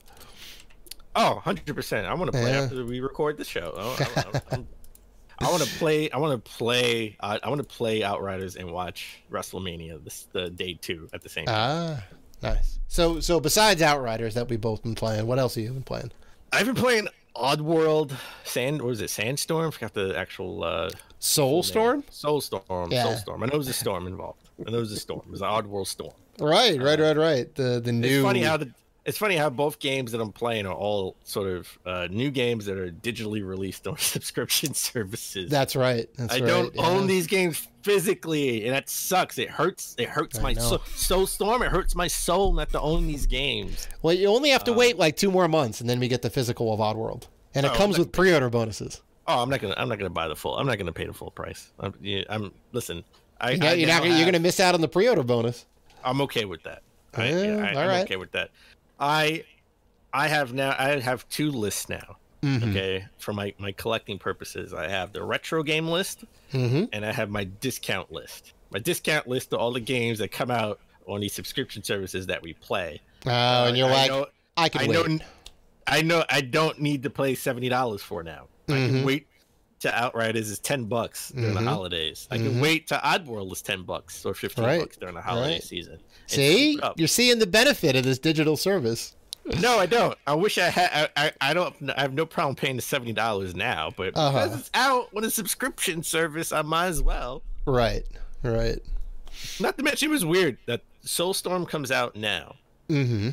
Oh, one hundred percent. I want to play yeah. after we record the show. I, I, I, I want to play. I want to play. Uh, I want to play Outriders and watch WrestleMania this the day two at the same time. Ah, nice. So, so besides Outriders that we both been playing, what else have you been playing? I've been playing Oddworld. Sand. What was it? Sandstorm. I forgot the actual. Uh, Soulstorm. Soulstorm. Yeah. Soulstorm. I know it was a storm involved. I know it was a storm. It was an Oddworld storm. Right. Right. Uh, right. Right. The the new. It's funny how the. It's funny how both games that I'm playing are all sort of uh, new games that are digitally released on subscription services. That's right. That's I right. don't yeah. own these games physically, and that sucks. It hurts. It hurts I my soul. Soulstorm. It hurts my soul not to own these games. Well, you only have to uh, wait like two more months, and then we get the physical of Oddworld, and it oh, comes with pre-order bonuses. Oh, I'm not gonna. I'm not gonna buy the full. I'm not gonna pay the full price. I'm. Yeah, I'm listen. I. You're, I you're not. Have, you're gonna miss out on the pre-order bonus. I'm okay with that. Yeah, I, yeah, I, all I'm right. okay with that. I. I have now. I have two lists now. Mm-hmm. Okay, for my, my collecting purposes, I have the retro game list, mm-hmm. and I have my discount list. My discount list of all the games that come out on these subscription services that we play. Oh, uh, and you're I like, know, I can I wait. Know, I know I don't need to pay seventy dollars for now. Mm-hmm. I can wait to Outriders is ten bucks during mm-hmm. the holidays. I can mm-hmm. wait to Oddworld is ten bucks or fifteen right. bucks during the holiday right. season. See, you're seeing the benefit of this digital service. No, I don't. I wish I had. I, I, I don't. I have no problem paying the seventy dollars now, but uh-huh. because it's out with a subscription service, I might as well. Right. Right. Not to mention, it was weird that Soulstorm comes out now. Mm-hmm.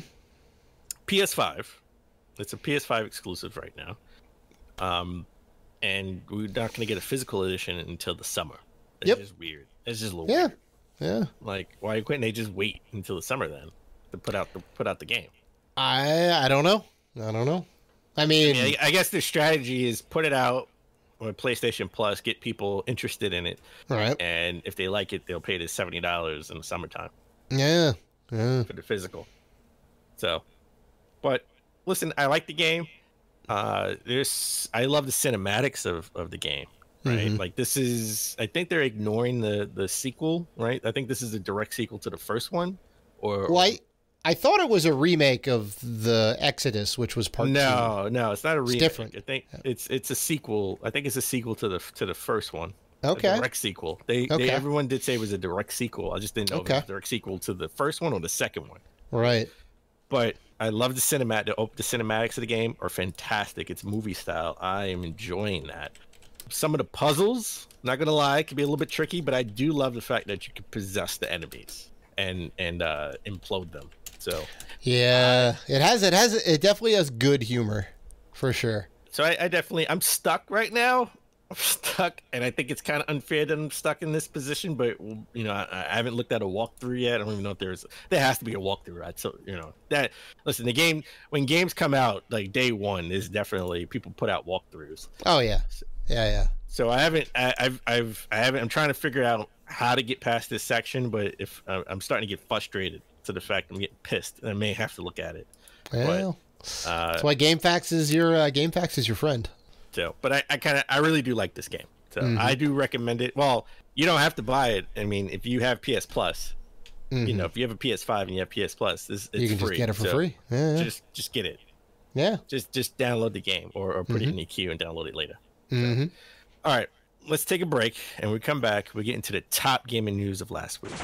P S five. It's a P S five exclusive right now. Um, and we're not going to get a physical edition until the summer. It's yep. just weird. It's just a little yeah. weird. Yeah. Like, why couldn't they just wait until the summer then to put out the put out the game? I I don't know. I don't know. I mean, I, mean, I, I guess their strategy is put it out on PlayStation Plus, get people interested in it, right? And if they like it, they'll pay the seventy dollars in the summertime. Yeah, yeah. For the physical. So, but listen, I like the game. Uh, there's I love the cinematics of, of the game. Right, mm-hmm. Like this is. I think they're ignoring the the sequel. Right, I think this is a direct sequel to the first one. Or well, I, I thought it was a remake of the Exodus, which was part no, two. No, no, it's not a remake. It's different. I think it's it's a sequel. I think it's a sequel to the to the first one. Okay. A direct sequel. They, okay. they everyone did say it was a direct sequel. I just didn't know okay. if it was a direct sequel to the first one or the second one. Right. But I love the cinematic. The, the cinematics of the game are fantastic. It's movie style. I am enjoying that. Some of the puzzles, not gonna lie, can be a little bit tricky, but I do love the fact that you can possess the enemies and and uh, implode them. So yeah, uh, it has it has it definitely has good humor, for sure. So I, I definitely I'm stuck right now. I'm stuck, and I think it's kind of unfair that I'm stuck in this position. But you know, I, I haven't looked at a walkthrough yet. I don't even know if there's there has to be a walkthrough, right? So you know that listen, the game when games come out like day one is definitely people put out walkthroughs. Oh yeah, yeah, yeah. So I haven't I, I've I've I haven't I'm trying to figure out how to get past this section, but if uh, I'm starting to get frustrated to the fact I'm getting pissed, and I may have to look at it. Well, but, uh, that's why GameFAQs is your uh, GameFAQs is your friend. So, but I, I kind of I really do like this game. So mm-hmm. I do recommend it. Well, you don't have to buy it. I mean, if you have P S Plus, mm-hmm. you know, if you have a P S five and you have P S Plus, this it's you can free. just get it for so free. Yeah, yeah. Just just get it. Yeah. Just just download the game or, or put mm-hmm. it in your queue and download it later. Mm-hmm. So, all right. Let's take a break, and when we come back, we get into the top gaming news of last week.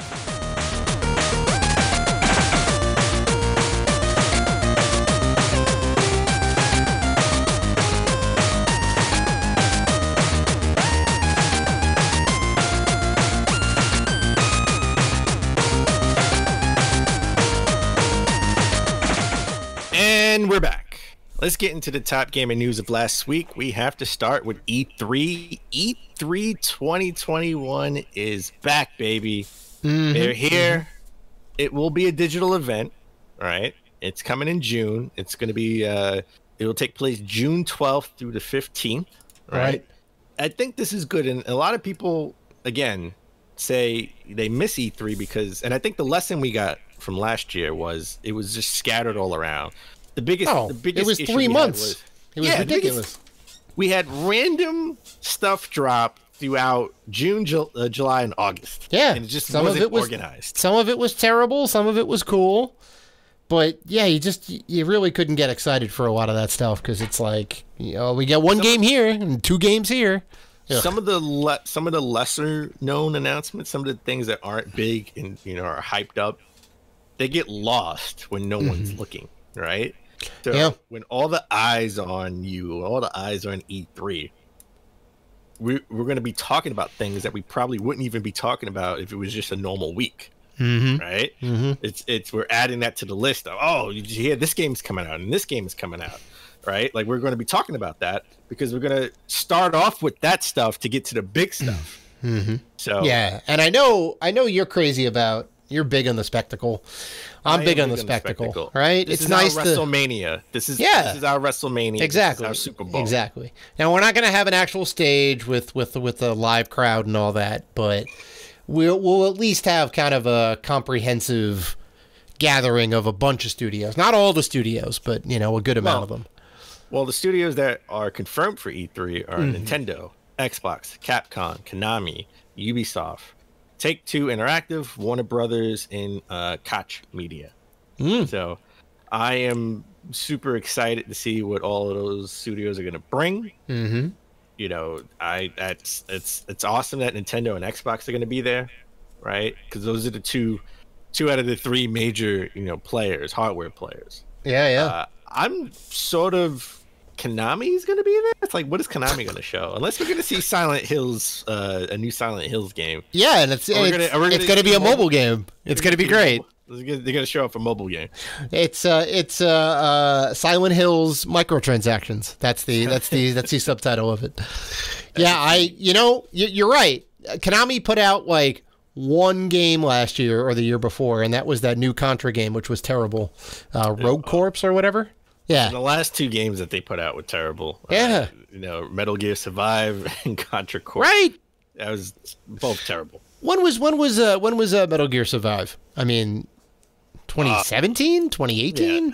And we're back. Let's get into the top gaming news of last week. We have to start with E three. E three twenty twenty-one is back, baby. Mm-hmm. They're here. Mm-hmm. It will be a digital event, all right? It's coming in June. It's going to be, uh, it will take place June twelfth through the fifteenth, right? right. I think this is good, and a lot of people again say they miss E three because, and I think the lesson we got from last year was it was just scattered all around. The biggest, oh, the biggest it was issue three we months. Had was, it was yeah, ridiculous. Biggest, we had random stuff drop throughout June, Ju- uh, July, and August. Yeah, and it just some wasn't of it was organized. Some of it was terrible. Some of it was cool. But yeah, you just you really couldn't get excited for a lot of that stuff because it's like, you know, we get one some game here and two games here. Ugh. Some of the le- some of the lesser known announcements, some of the things that aren't big and you know are hyped up, they get lost when no mm-hmm. one's looking, right? So yeah. when all the eyes on you, all the eyes are on E three, we we're going to be talking about things that we probably wouldn't even be talking about if it was just a normal week. Mm-hmm. Right? Mm-hmm. It's it's we're adding that to the list of, oh, did you hear this game's coming out and this game is coming out, right? Like we're going to be talking about that because we're going to start off with that stuff to get to the big stuff. Mm-hmm. So yeah, and I know I know you're crazy about you're big on the spectacle. I'm big, big on the, on spectacle, the spectacle, right? This it's is nice our to WrestleMania. This is yeah. this is our WrestleMania. Exactly. This is our Super Bowl. Exactly. Now we're not going to have an actual stage with with with a live crowd and all that, but We'll, we'll at least have kind of a comprehensive gathering of a bunch of studios. Not all the studios, but, you know, a good amount well, of them. Well, the studios that are confirmed for E three are mm-hmm. Nintendo, Xbox, Capcom, Konami, Ubisoft, Take-Two Interactive, Warner Brothers, and uh, Koch Media. Mm. So I am super excited to see what all of those studios are going to bring. Mm-hmm. You know, I that's it's it's awesome that Nintendo and Xbox are going to be there, right? Because those are the two two out of the three major you know players, hardware players. Yeah, yeah. Uh, I'm sort of Konami's going to be there. It's like, what is Konami going to show? Unless we're going to see Silent Hills, uh, a new Silent Hills game. Yeah, and it's it's, gonna, gonna it's going to be a mobile, mobile game. It's going to be great. They're going to show up a mobile game. It's uh, it's uh, uh, Silent Hills microtransactions. That's the that's the that's the subtitle of it. Yeah, I you know you're right. Konami put out like one game last year or the year before, and that was that new Contra game, which was terrible. Uh, Rogue yeah, Corps or whatever. Yeah, the last two games that they put out were terrible. Yeah, uh, you know, Metal Gear Survive and Contra Corps. Right. That was both terrible. When was when was uh, when was uh, Metal Gear Survive? I mean. twenty seventeen, twenty eighteen?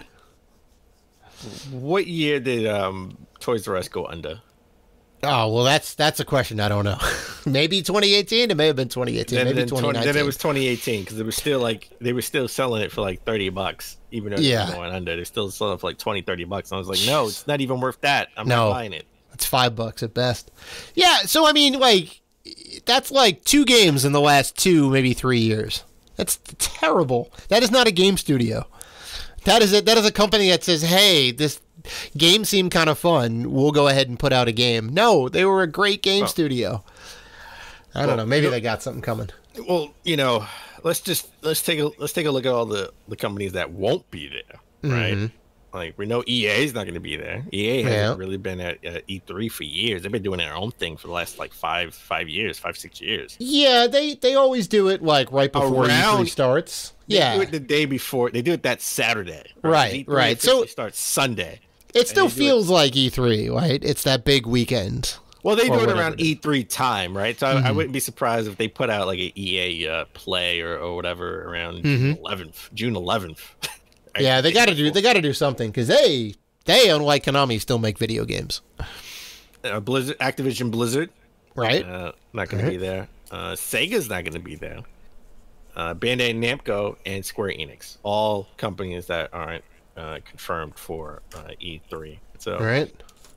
Yeah. What year did um, Toys R Us go under? Oh, well, that's that's a question I don't know. Maybe twenty eighteen. It may have been twenty eighteen. Then, maybe then, twenty nineteen. Then it was twenty eighteen because it was still like they were still selling it for like thirty bucks, even though yeah. it was going under. They're still selling it for like twenty, thirty bucks. And I was like, no, it's not even worth that. I'm no, not buying it. It's five bucks at best. Yeah. So I mean, like, that's like two games in the last two, maybe three years. That's terrible. That is not a game studio. That is a, that is a company that says, hey, this game seemed kind of fun. We'll go ahead and put out a game. No, they were a great game oh. studio. I don't well, know. Maybe you know, they got something coming. Well, you know, let's just let's take a let's take a look at all the, the companies that won't be there, right? Mm-hmm. Like we know E A is not going to be there. E A hasn't yeah. really been at, at E three for years. They've been doing their own thing for the last like five five years, five six years. Yeah, they they always do it like right before Around, E three starts. They yeah, do it the day before. They do it that Saturday. Right, E three right. So it starts Sunday. It still feels it, like E three, right? It's that big weekend. Well, they do it around E three time, right? So mm-hmm. I, I wouldn't be surprised if they put out like an E A uh, play or, or whatever around mm-hmm. June eleventh. June eleventh. Right? Yeah, they got to do they got to do something because they they unlike Konami still make video games. Uh, Blizzard, Activision Blizzard, right? Uh, not going right. to be there. Uh, Sega's not going to be there. Uh, Bandai Namco and Square Enix, all companies that aren't uh, confirmed for uh, E three. So right.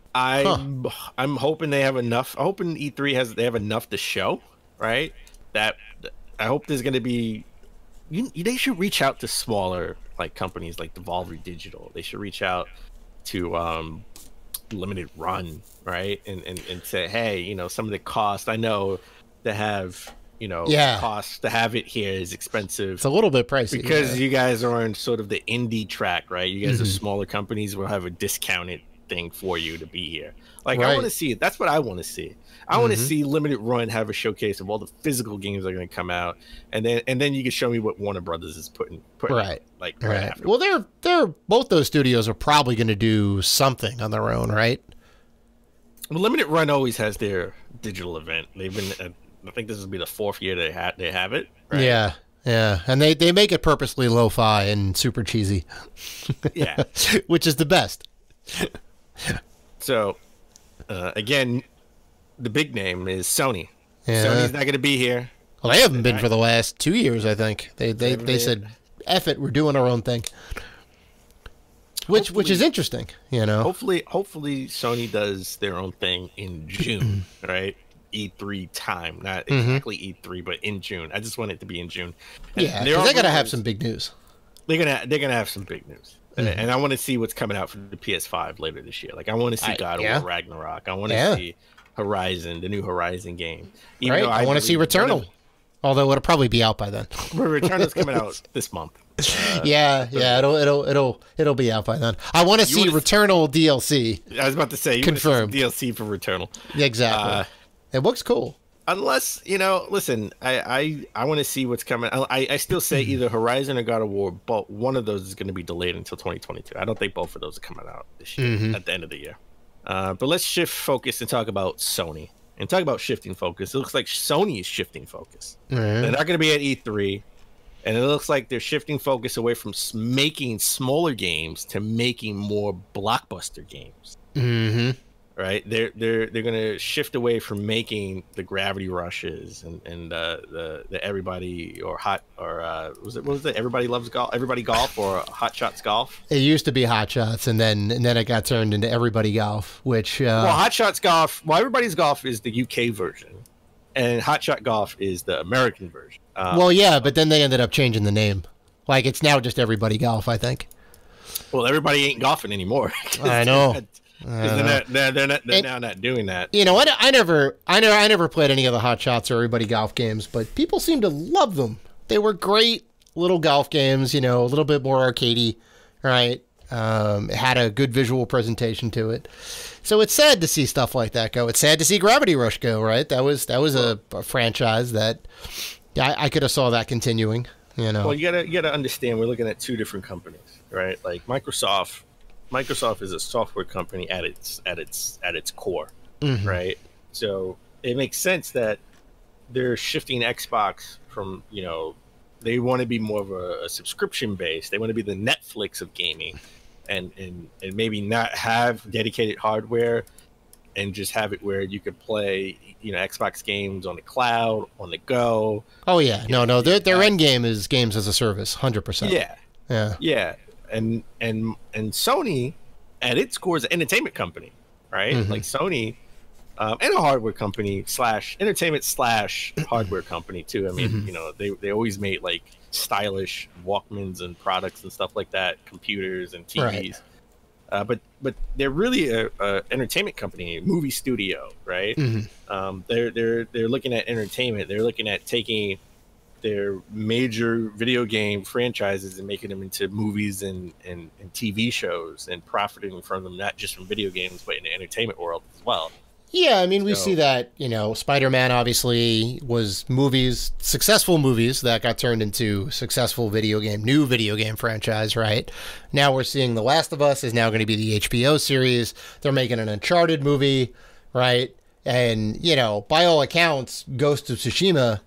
I'm huh. I'm hoping they have enough. I'm hoping E three has they have enough to show, right? That I hope there's going to be. You, they should reach out to smaller like companies like Devolver Digital. They should reach out to um, Limited Run, right? And, and and say, hey, you know, some of the cost. I know to have you know yeah. cost to have it here is expensive. It's a little bit pricey because yeah. you guys are on sort of the indie track, right? You guys mm-hmm. are smaller companies. Will have a discounted thing for you to be here. Like right. I want to see it. That's what I want to see. I mm-hmm. want to see Limited Run have a showcase of all the physical games that are going to come out, and then and then you can show me what Warner Brothers is putting putting right out, like right, right. after. Well, they're they're both those studios are probably going to do something on their own, right? Well, Limited Run always has their digital event. They've been, uh, I think this will be the fourth year they ha- they have it. Right? Yeah, yeah, and they, they make it purposely lo-fi and super cheesy. Yeah, which is the best. So, uh, again, the big name is Sony. Yeah. Sony's not going to be here. Well, they haven't been for the last two years, I think. They they, they said, F it, we're doing our own thing. Which hopefully, which is interesting, you know. Hopefully, hopefully Sony does their own thing in June, right? E three time, not mm-hmm. exactly E three, but in June. I just want it to be in June. And yeah, because they gotta have some big news. They're gonna they're gonna have some big news, mm-hmm. and, and I want to see what's coming out for the P S five later this year. Like I want to see I, God yeah. of War Ragnarok. I want to yeah. see Horizon, the new Horizon game. Even right. I, I want to see Returnal, although it'll probably be out by then. Returnal's coming out this month. Uh, yeah, yeah, it'll it'll it'll it'll be out by then. I want to see Returnal D L C. I was about to say, you confirmed D L C for Returnal. Exactly. Uh, it looks cool. Unless you know, listen, I I, I want to see what's coming. I I still say either Horizon or God of War, but one of those is going to be delayed until twenty twenty-two. I don't think both of those are coming out this year mm-hmm. at the end of the year. Uh, but let's shift focus and talk about Sony and talk about shifting focus. It looks like Sony is shifting focus. Mm-hmm. They're not going to be at E three. And it looks like they're shifting focus away from making smaller games to making more blockbuster games. Mm-hmm. Right? They're they're they're going to shift away from making the Gravity Rushes and and uh, the the everybody or hot or uh, was it what was it Everybody Loves Golf, Everybody Golf or Hot Shots Golf. It used to be Hot Shots, and then and then it got turned into Everybody Golf, which uh... well, Hot Shots Golf. Well, Everybody's Golf is the U K version, and Hot Shot Golf is the American version. Um, well, yeah, but then they ended up changing the name. Like, it's now just Everybody Golf, I think. Well, everybody ain't golfing anymore. I know. Because they're, not, they're, they're, not, they're and, now not doing that. You know, I, I never, I never, I never played any of the Hot Shots or Everybody Golf games, but people seem to love them. They were great little golf games. You know, a little bit more arcadey, right? Um, it had a good visual presentation to it. So it's sad to see stuff like that go. It's sad to see Gravity Rush go. Right? That was that was a, a franchise that. Yeah, I, I could have saw that continuing, you know. Well, you gotta you gotta understand we're looking at two different companies, right? Like Microsoft, Microsoft is a software company at its at its at its core, mm-hmm. right? So it makes sense that they're shifting Xbox from, you know, they want to be more of a, a subscription base. They want to be the Netflix of gaming, and and and maybe not have dedicated hardware. And just have it where you could play, you know, Xbox games on the cloud, on the go. Oh yeah, no, no, their their end game is games as a service, hundred percent. Yeah, yeah, yeah, and and and Sony, at its core, is an entertainment company, right? Mm-hmm. Like Sony, um, and a hardware company slash entertainment slash hardware company too. I mean, mm-hmm. you know, they they always made like stylish Walkmans and products and stuff like that, computers and T Vs. Right. Uh, but but they're really a, a entertainment company, a movie studio, right? Mm-hmm. Um, they're they're they're looking at entertainment. They're looking at taking their major video game franchises and making them into movies and, and, and T V shows and profiting from them, not just from video games, but in the entertainment world as well. Yeah, I mean, we so, see that, you know, Spider-Man obviously was movies, successful movies that got turned into successful video game, new video game franchise, right? Now we're seeing The Last of Us is now going to be the H B O series. They're making an Uncharted movie, right? And, you know, by all accounts, Ghost of Tsushima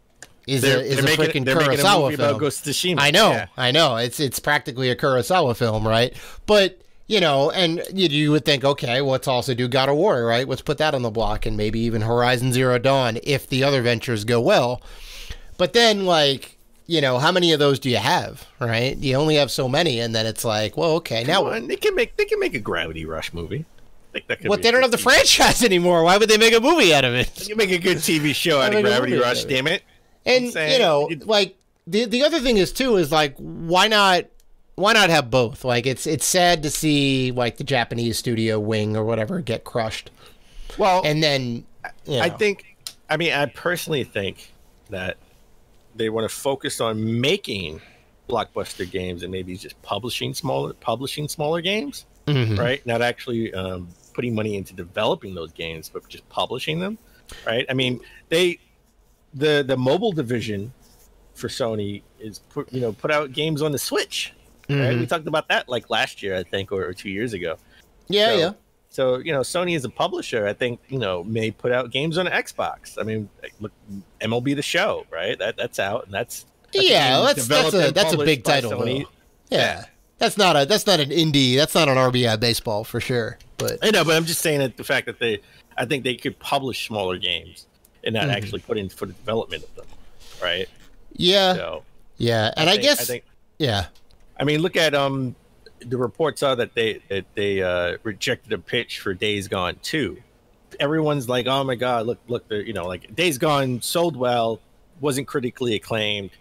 is a is a freaking Kurosawa film. Ghost of Tsushima. I know, yeah. I know. It's it's practically a Kurosawa film, right? But you know, and you, you would think, okay, well, let's also do God of War, right? Let's put that on the block, and maybe even Horizon Zero Dawn if the other ventures go well. But then, like, you know, how many of those do you have, right? You only have so many, and then it's like, well, okay, Come now on, they can make they can make a Gravity Rush movie. I think that could well, be they don't have the T V. Franchise anymore. Why would they make a movie out of it? You make a good T V show out of Gravity Rush, damn it! And you know, like the the other thing is too is like, why not? Why not have both? Like, it's it's sad to see like the Japanese studio wing or whatever get crushed. Well, and then you know. I think, I mean, I personally think that they want to focus on making blockbuster games and maybe just publishing smaller publishing smaller games, mm-hmm. right? Not actually um, putting money into developing those games, but just publishing them, right? I mean, they the the mobile division for Sony is put you know put out games on the Switch. Right? Mm-hmm. We talked about that like last year, I think, or, or two years ago. Yeah, so, yeah. So, you know, Sony as a publisher, I think, you know, may put out games on Xbox. I mean, look, M L B The Show, right? That that's out, and that's, that's yeah, that's that's a that's a big title. Though. Yeah. yeah, that's not a that's not an indie. That's not an R B I baseball for sure. But I know, but I'm just saying that the fact that they, I think they could publish smaller games and not mm-hmm. actually put in for the development of them, right? Yeah, so, yeah, and I, I, think, guess I think, yeah. I mean, look at um. the reports are that they that they uh, rejected a pitch for Days Gone two. Everyone's like, "Oh my God, look, look!" The you know, like Days Gone sold well, wasn't critically acclaimed,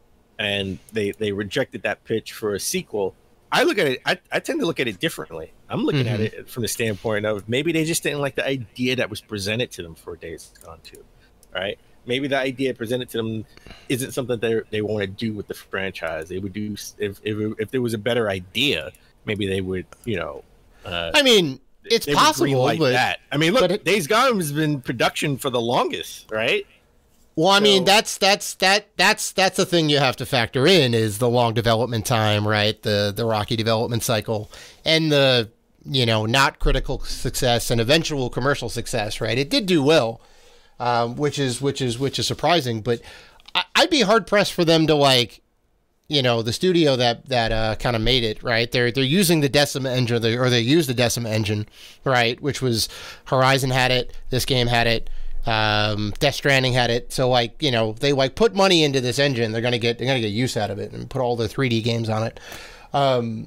and they they rejected that pitch for a sequel. I look at it. I, I tend to look at it differently. I'm looking mm-hmm. at it from the standpoint of maybe they just didn't like the idea that was presented to them for Days Gone two, right? Maybe the idea presented to them isn't something they they want to do with the franchise. They would do if if if there was a better idea, maybe they would, you know. Uh, I mean, it's possible, like but that. I mean, look, it, Days Gone has been in production for the longest, right? Well, I so, mean, that's that's that that's that's the thing you have to factor in is the long development time, right? The the rocky development cycle and the you know not critical success and eventual commercial success, right? It did do well. Um, which is which is which is surprising, but I, I'd be hard pressed for them to like, you know, the studio that that uh, kind of made it, right? They're they're using the Decima engine, or they, or they use the Decima engine, right? Which was Horizon had it, this game had it, um, Death Stranding had it. So like, you know, they like put money into this engine, they're gonna get they're gonna get use out of it and put all the three D games on it. Um,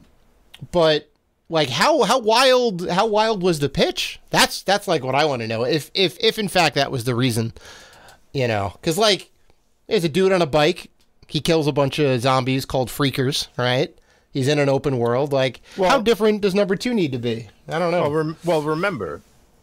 but Like how how wild how wild was the pitch? That's that's like what I want to know. If if if in fact that was the reason, you know, because like there's a dude on a bike, he kills a bunch of zombies called freakers, right? He's in an open world. Like well, how different does number two need to be? I don't know. Well, rem- well remember,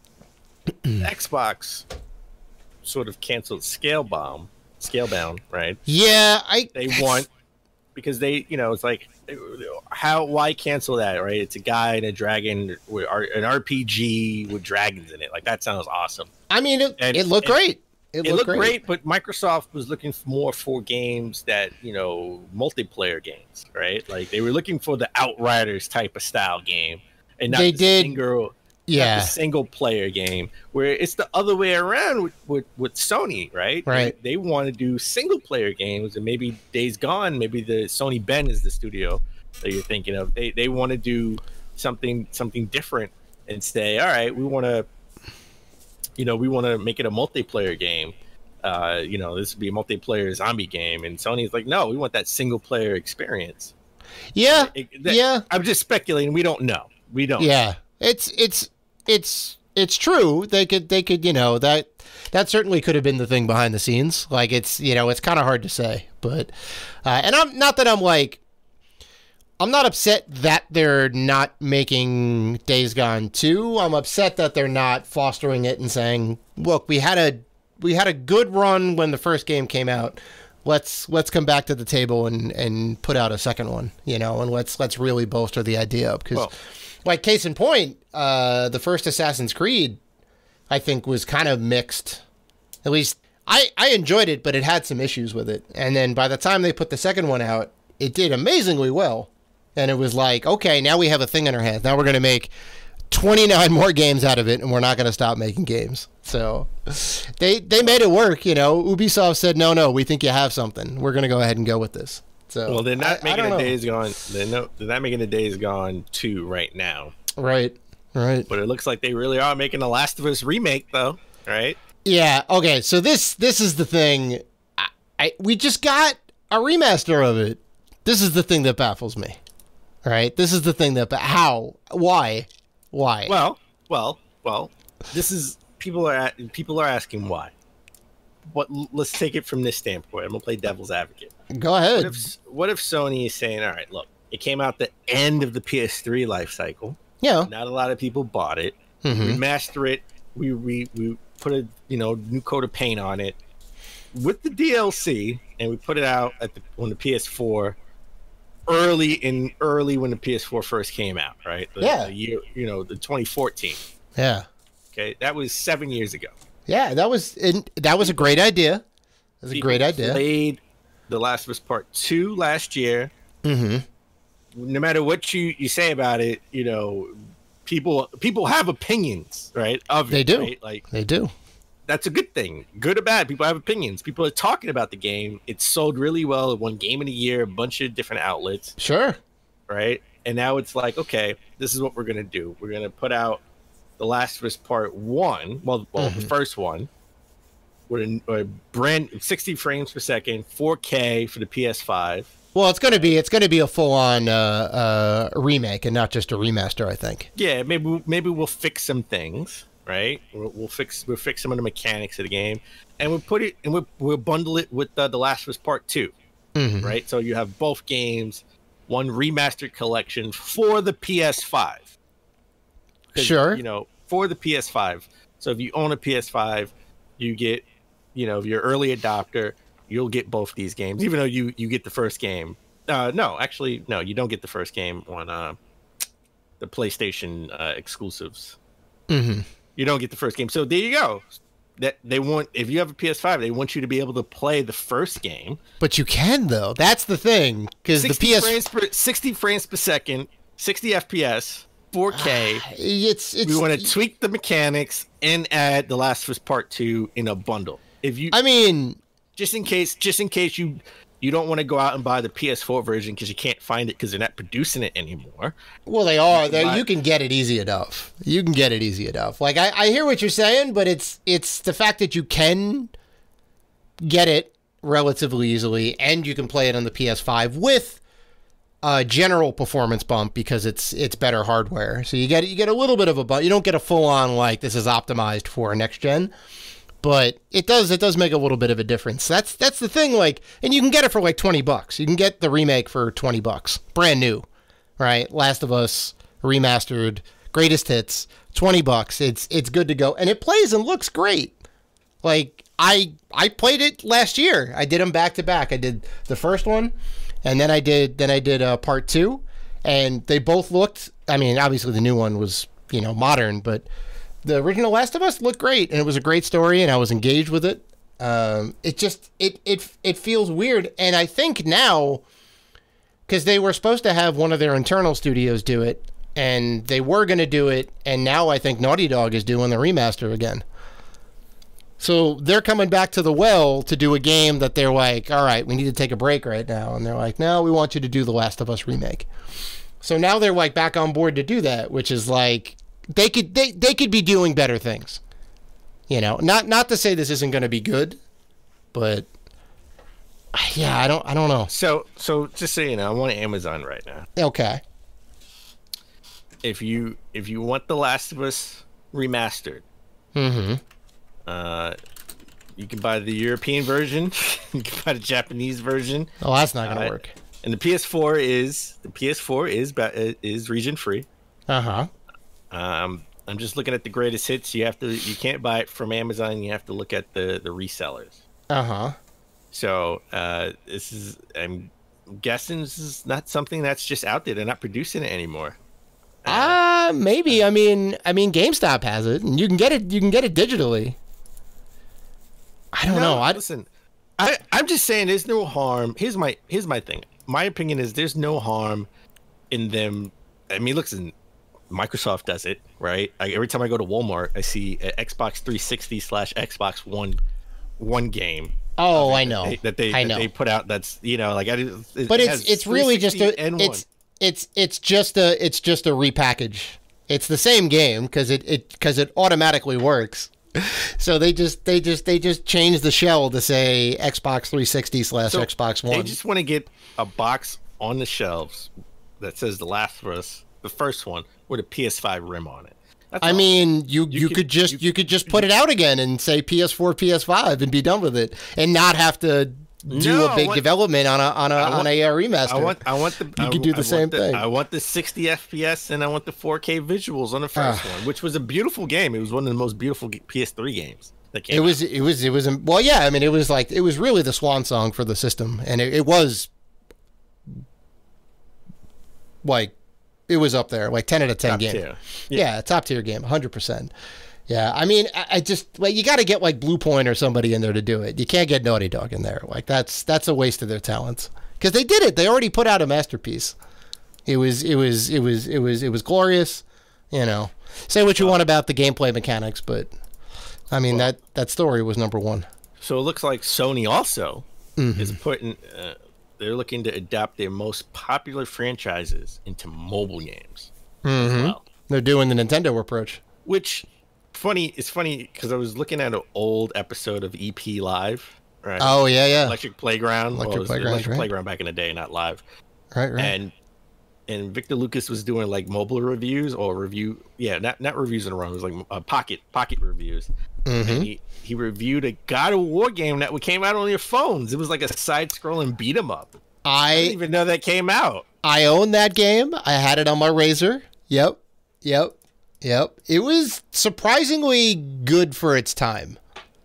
Xbox sort of canceled Scalebound, Scalebound, right? Yeah, I they want because they you know it's like. How? Why cancel that? Right? It's a guy and a dragon, with an R P G with dragons in it. Like that sounds awesome. I mean, it, and, it looked and, great. It, it looked, looked great. great, but Microsoft was looking for more for games that you know multiplayer games, right? Like they were looking for the Outriders type of style game, and not they the did. Single, yeah, not the single player game where it's the other way around with with, with Sony, right? Right. They, they want to do single player games, and maybe Days Gone, maybe the Sony Bend is the studio that you're thinking of. They they want to do something something different and say, all right, we want to, you know, we want to make it a multiplayer game. Uh, you know, this would be a multiplayer zombie game, and Sony's like, no, we want that single player experience. Yeah, it, that, yeah. I'm just speculating. We don't know. We don't. Yeah, it's it's it's it's true. They could they could you know that that certainly could have been the thing behind the scenes. Like it's you know it's kind of hard to say, but uh, and I'm not that I'm like. I'm not upset that they're not making Days Gone two. I'm upset that they're not fostering it and saying, "Look, we had a we had a good run when the first game came out. Let's let's come back to the table and, and put out a second one, you know, and let's let's really bolster the idea up." Because, well, like case in point, uh, the first Assassin's Creed, I think, was kind of mixed. At least I I enjoyed it, but it had some issues with it. And then by the time they put the second one out, it did amazingly well. And it was like, okay, now we have a thing in our hands. Now we're going to make twenty-nine more games out of it, and we're not going to stop making games. So they they made it work, you know. Ubisoft said, no, no, we think you have something. We're going to go ahead and go with this. So well, they're not I, making I a Days Gone. They're, no, they're not making a Days Gone two right now. Right, right. But it looks like they really are making a Last of Us remake, though, right? Yeah. Okay. So this this is the thing. I, I we just got a remaster of it. This is the thing that baffles me. Right. This is the thing that. How? Why? Why? Well, well, well. This is people are at, people are asking why. What? Let's take it from this standpoint. I'm gonna play devil's advocate. Go ahead. What if, what if Sony is saying, all right, look, it came out the end of the P S three life cycle. Yeah. Not a lot of people bought it. Mm-hmm. We master it. We we we put a you know new coat of paint on it with the D L C, and we put it out at the on the P S four. Early in early when the P S four first came out, right? The, yeah. The year, you know, the twenty fourteen. Yeah. Okay, that was seven years ago. Yeah, that was that was a great idea. That was a People great idea. Played The Last of Us Part Two last year. Mm-hmm. No matter what you, you say about it, you know, people people have opinions, right? Of They it, do. Right? Like They do. that's a good thing. Good or bad, people have opinions. People are talking about the game. It sold really well. It won Game of the Year, a bunch of different outlets, Sure. right? And now it's like, okay, this is what we're gonna do. We're gonna put out The Last of Us Part One. Well, well, Mm-hmm. the first one. With a, a brand sixty frames per second, four K for the P S five. Well, it's gonna be it's gonna be a full on uh, uh, remake and not just a remaster, I think. Yeah, maybe maybe we'll fix some things, right? We'll, we'll fix we'll fix some of the mechanics of the game, and we'll put it and we'll, we'll bundle it with uh, The Last of Us Part Two, Mm-hmm. right? So you have both games, one remastered collection for the P S five. 'Cause, Sure. you know, for the P S five. So if you own a P S five, you get, you know, if you're early adopter, you'll get both these games, even though you you get the first game. Uh, no, actually, no, you don't get the first game on uh, the PlayStation uh, exclusives. Mm-hmm. You don't get the first game, so there you go. That they want, if you have a P S five, they want you to be able to play the first game. But you can though. That's the thing, because the sixty P S frames per sixty frames per second, sixty F P S, four K. it's it's. We want to tweak the mechanics and add The Last of Us Part Two in a bundle. If you, I mean, just in case, just in case you you don't want to go out and buy the P S four version because you can't find it because they're not producing it anymore. well, they are. They buy- you can get it easy enough. You can get it easy enough. Like I, I hear what you're saying, but it's it's the fact that you can get it relatively easily, and you can play it on the P S five with a general performance bump because it's it's better hardware. So you get you get a little bit of a bump. You don't get a full on like this is optimized for next gen, but it does it does make a little bit of a difference. That's that's the thing. Like, and you can get it for like twenty bucks. You can get the remake for twenty bucks, brand new, right? Last of Us remastered, greatest hits, twenty bucks. It's it's good to go, and it plays and looks great. Like I I played it last year. I did them back to back. I did the first one, and then I did then I did uh, part two, and they both looked. I mean, obviously the new one was you know modern, but the original Last of Us looked great, and it was a great story, and I was engaged with it. Um, it just it it it feels weird, and I think now because they were supposed to have one of their internal studios do it, and they were going to do it, and now I think Naughty Dog is doing the remaster again. So they're coming back to the well to do a game that they're like, all right, we need to take a break right now. And they're like, no, we want you to do the Last of Us remake. So now they're like back on board to do that, which is like, they could they, they could be doing better things. You know, not not to say this isn't going to be good, but yeah, I don't I don't know. So, so just so you know, I'm on Amazon right now. Okay. If you if you want The Last of Us remastered, Mm-hmm. uh, you can buy the European version. You can buy the Japanese version. Oh, that's not going to Uh, work. And the P S four is the P S four is ba- is region free. Uh-huh. Um, I'm just looking at the greatest hits. You have to you can't buy it from Amazon. You have to look at the the resellers. Uh-huh. So uh, this is I'm guessing this is not something that's just out there. They're not producing it anymore. Uh, maybe. I mean, I mean, GameStop has it, and you can get it. You can get it digitally. I don't know. I listen. I I'm just saying there's no harm. Here's my here's my thing. My opinion is there's no harm in them. I mean, listen, Microsoft does it, right? I, every time I go to Walmart, I see an Xbox three sixty slash Xbox One one game. Oh, uh, I that know. They, that they I that know. they put out. That's you know like I. It but it's has it's really just a three sixty and it's one. it's it's just a it's just a repackage. It's the same game because it it because it automatically works. So they just they just they just changed the shell to say Xbox three sixty slash So Xbox One. They just want to get a box on the shelves that says The Last of Us, the first one, with a P S five rim on it. That's I all. mean, you, you, could- could just you- you, could just put it out again and say P S four, P S five, and be done with it, and not have to do No, a I big want- development on a on a I want- on a uh, remaster. I want, I want the. You I, could do the I same want the, thing. I want the sixty F P S and I want the four K visuals on the first Ah. one, which was a beautiful game. It was one of the most beautiful g- P S three games that came. It was it was it was well, yeah. I mean, it was like it was really the swan song for the system, and it, it was like it was up there, like ten out of ten Top game. tier. Yeah. top tier game, hundred percent. Yeah, I mean, I, I just like you got to get like Blue Point or somebody in there to do it. You can't get Naughty Dog in there. Like that's that's a waste of their talents because they did it. They already put out a masterpiece. It was it was it was it was it was glorious. You know, say what you want about the gameplay mechanics, but I mean well, that that story was number one. So it looks like Sony also mm-hmm. is putting. Uh, they're looking to adapt their most popular franchises into mobile games. Mm-hmm. As well. They're doing the Nintendo approach, which funny. It's funny because I was looking at an old episode of E P Live. Right. Oh yeah, yeah. Electric Playground. Electric well, Playground. Electric right? Playground back in the day, not Live. Right, right. And and Victor Lucas was doing like mobile reviews or review, yeah, not not reviews in a row. It was like uh, pocket pocket reviews. Mm-hmm. And he he reviewed a God of War game that came out on your phones. It was like a side-scrolling beat 'em up. I, I didn't even know that came out. I own that game. I had it on my Razor. Yep, yep, yep. It was surprisingly good for its time.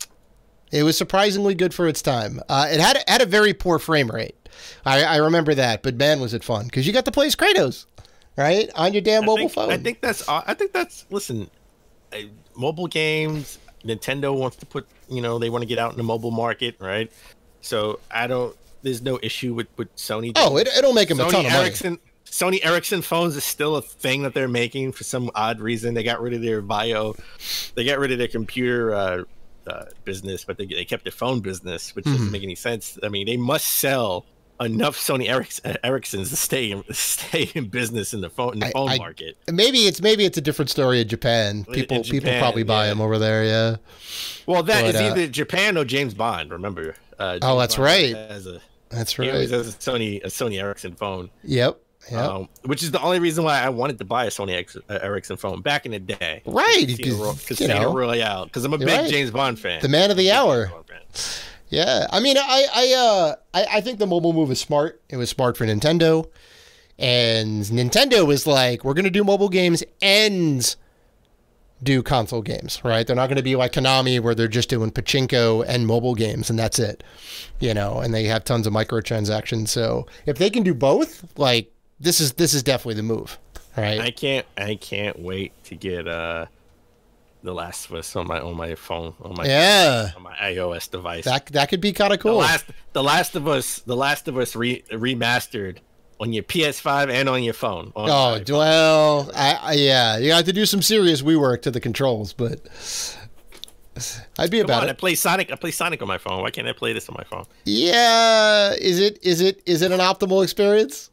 It was surprisingly good for its time. Uh, it had had a very poor frame rate. I, I remember that, but man, was it fun because you got to play as Kratos, right, on your damn I mobile think, phone. I think that's. I think that's. Listen, uh, mobile games. Nintendo wants to put. You know, they want to get out in the mobile market, right? So I don't. There's no issue with with Sony. Oh, it, it'll make them Sony a ton of Ericsson, money. Sony Ericsson phones is still a thing that they're making for some odd reason. They got rid of their bio. They got rid of their computer. Uh, Uh, business, but they, they kept their phone business, which mm-hmm. doesn't make any sense. I mean, they must sell enough Sony Ericsson, Ericssons to stay in, stay in business in the phone in the I, phone I, market. Maybe it's maybe it's a different story in Japan. People in Japan, people probably buy yeah. them over there. Yeah. Well, that but, is uh, either Japan or James Bond. Remember? Uh, James oh, that's Bond right. Has a, that's right. He always has a Sony a Sony Ericsson phone. Yep. Yep. Um, which is the only reason why I wanted to buy a Sony X, uh, Ericsson phone back in the day. Right. Casino, Casino Royale. Because I'm a big right. James Bond fan. The man of the hour. Yeah. I mean, I I, uh, I I think the mobile move is smart. It was smart for Nintendo. And Nintendo was like, we're going to do mobile games and do console games, right? They're not going to be like Konami where they're just doing pachinko and mobile games and that's it. You know, and they have tons of microtransactions. So if they can do both, like, This is this is definitely the move, right? I can't I can't wait to get uh, The Last of Us on my on my phone on my yeah on my iOS device. That that could be kind of cool. The last The Last of Us The Last of Us re, remastered on your P S five and on your phone. On oh well, I, I yeah, you have to do some serious rework to the controls, but I'd be Come about on, it. I play Sonic. I play Sonic on my phone. Why can't I play this on my phone? Yeah, is it is it is it an optimal experience?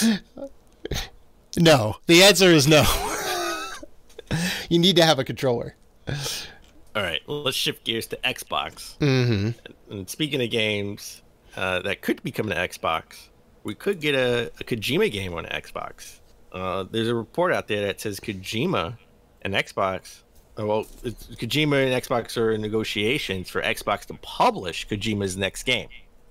No. The answer is no. You need to have a controller. All right, well, let's shift gears to Xbox. Mm-hmm. And speaking of games uh, that could be coming to Xbox, we could get a, a Kojima game on Xbox. Uh, there's a report out there that says Kojima and Xbox. Well, it's, Kojima and Xbox are in negotiations for Xbox to publish Kojima's next game.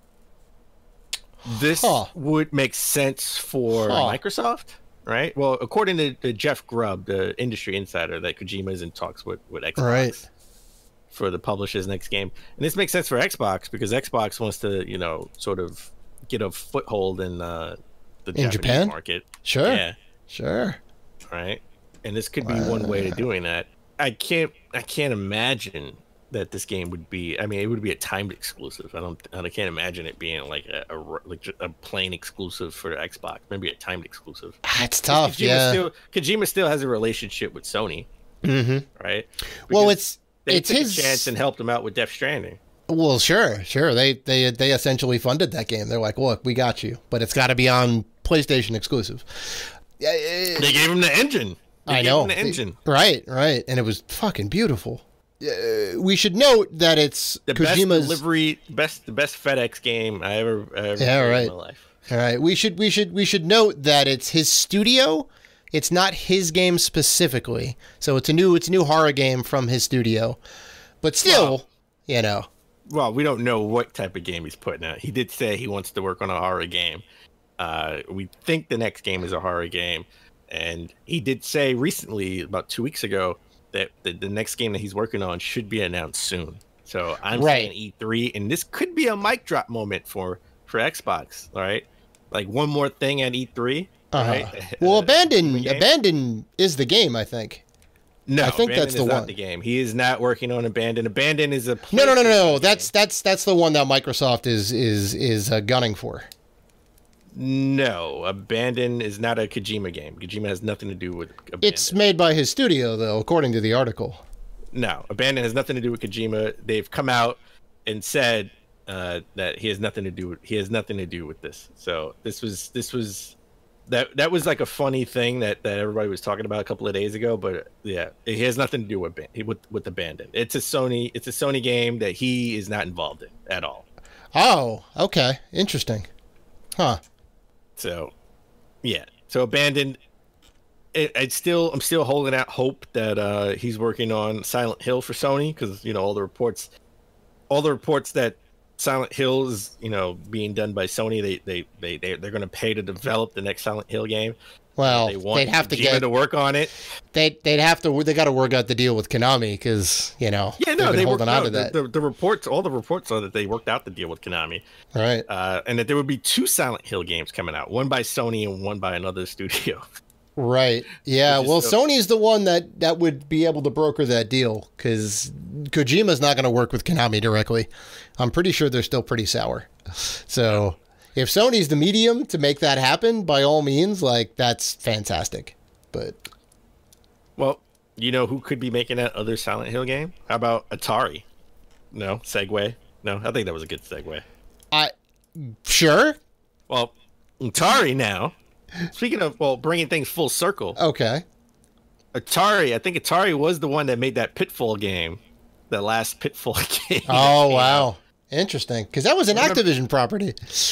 This huh. would make sense for huh. Microsoft, right? Well, according to, to Jeff Grubb, the industry insider, that Kojima is in talks with, with Xbox right. for the publisher's next game. And this makes sense for Xbox because Xbox wants to, you know, sort of get a foothold in uh, the in Japanese Japan? market. Sure. Yeah. Sure. Right. And this could be uh, one way to doing that. I can't I can't imagine that this game would be. I mean, it would be a timed exclusive. I don't. I can't imagine it being like a, a like a plain exclusive for the Xbox. Maybe a timed exclusive. That's tough. Kojima yeah. Still, Kojima still has a relationship with Sony. Mm-hmm. Right. Because well, it's they it's took his a chance and helped him out with Death Stranding. Well, sure, sure. They they they essentially funded that game. They're like, look, we got you, but it's got to be on PlayStation exclusive. They gave him the engine. They I gave know. him the engine. Right, right, and it was fucking beautiful. Uh, we should note that it's the Kojima's best delivery, best the best FedEx game I ever, I ever yeah, played right. in my life. All right, we should we should we should note that it's his studio. It's not his game specifically, so it's a new it's a new horror game from his studio, but still, well, you know. Well, we don't know what type of game he's putting out. He did say he wants to work on a horror game. Uh, we think the next game is a horror game, and he did say recently, about two weeks ago, that the, the next game that he's working on should be announced soon. So I'm right. saying E three, and this could be a mic drop moment for for Xbox. All right, like one more thing at E three. Uh-huh. Right? Well, Abandon Abandon is the game, I think. No, I think Abandon that's the is one. Not the game. He is not working on Abandon. Abandon is a no, no, no, no. game. That's that's that's the one that Microsoft is is is uh, gunning for. No, Abandon is not a Kojima game. Kojima has nothing to do with Abandon. It's made by his studio, though, according to the article. No, Abandon has nothing to do with Kojima. They've come out and said uh, that he has nothing to do with he has nothing to do with this. So this was this was that that was like a funny thing that, that everybody was talking about a couple of days ago. But yeah, he has nothing to do with with with Abandon. It's a Sony it's a Sony game that he is not involved in at all. Oh, okay, interesting, huh? So, yeah. So Abandoned. It, it's still. I'm still holding out hope that uh, he's working on Silent Hill for Sony because you know all the reports, all the reports that Silent Hill is you know being done by Sony. They they they, they they're going to pay to develop the next Silent Hill game. Well, they want they'd have to Kojima get to work on it. They they'd have to. They got to work out the deal with Konami because you know yeah, no, they've been they holding worked, on no, to that. The, the, the reports, all the reports are that they worked out the deal with Konami, Right? Uh, and that there would be two Silent Hill games coming out, one by Sony and one by another studio. Right. Yeah. Well, so- Sony's the one that, that would be able to broker that deal because Kojima's not going to work with Konami directly. I'm pretty sure they're still pretty sour. So if Sony's the medium to make that happen, by all means, like that's fantastic. But well, you know who could be making that other Silent Hill game? How about Atari? No, segue. No, I think that was a good segue. I sure. Well, Atari now. Speaking of, well, bringing things full circle. Okay. Atari, I think Atari was the one that made that Pitfall game, the last Pitfall game. Oh, wow. Out. Interesting. Because that was an Remember, Activision property.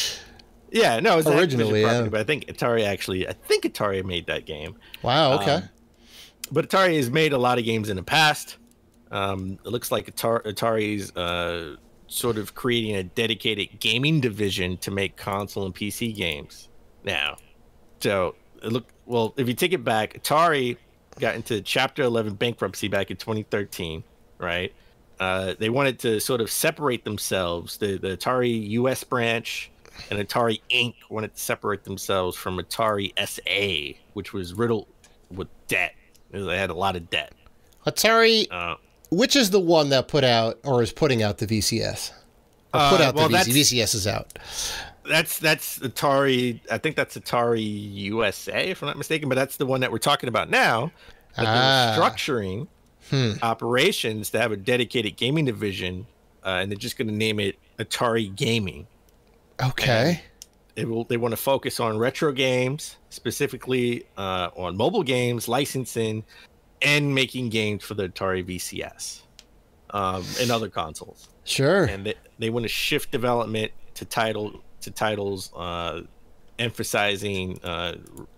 Yeah, no, it was originally, an Activision property, yeah. but I think Atari actually, I think Atari made that game. Wow, okay. Um, but Atari has made a lot of games in the past. Um, it looks like Atari, Atari's uh, sort of creating a dedicated gaming division to make console and P C games now. So, look, well, if you take it back, Atari got into Chapter eleven bankruptcy back in twenty thirteen, right? Uh, they wanted to sort of separate themselves. The, the Atari U S branch and Atari Incorporated wanted to separate themselves from Atari S A, which was riddled with debt. They had a lot of debt. Atari, uh, which is the one that put out or is putting out the V C S? Or put uh, out well, the V C S. V C S is out. That's that's Atari. I think that's Atari U S A, if I'm not mistaken. But that's the one that we're talking about now. That Ah. they're structuring Hmm. operations to have a dedicated gaming division, uh, and they're just going to name it Atari Gaming. Okay. It will. They want to focus on retro games, specifically uh, on mobile games, licensing, and making games for the Atari V C S um, and other consoles. Sure. And they, they want to shift development to title to titles, uh, emphasizing uh,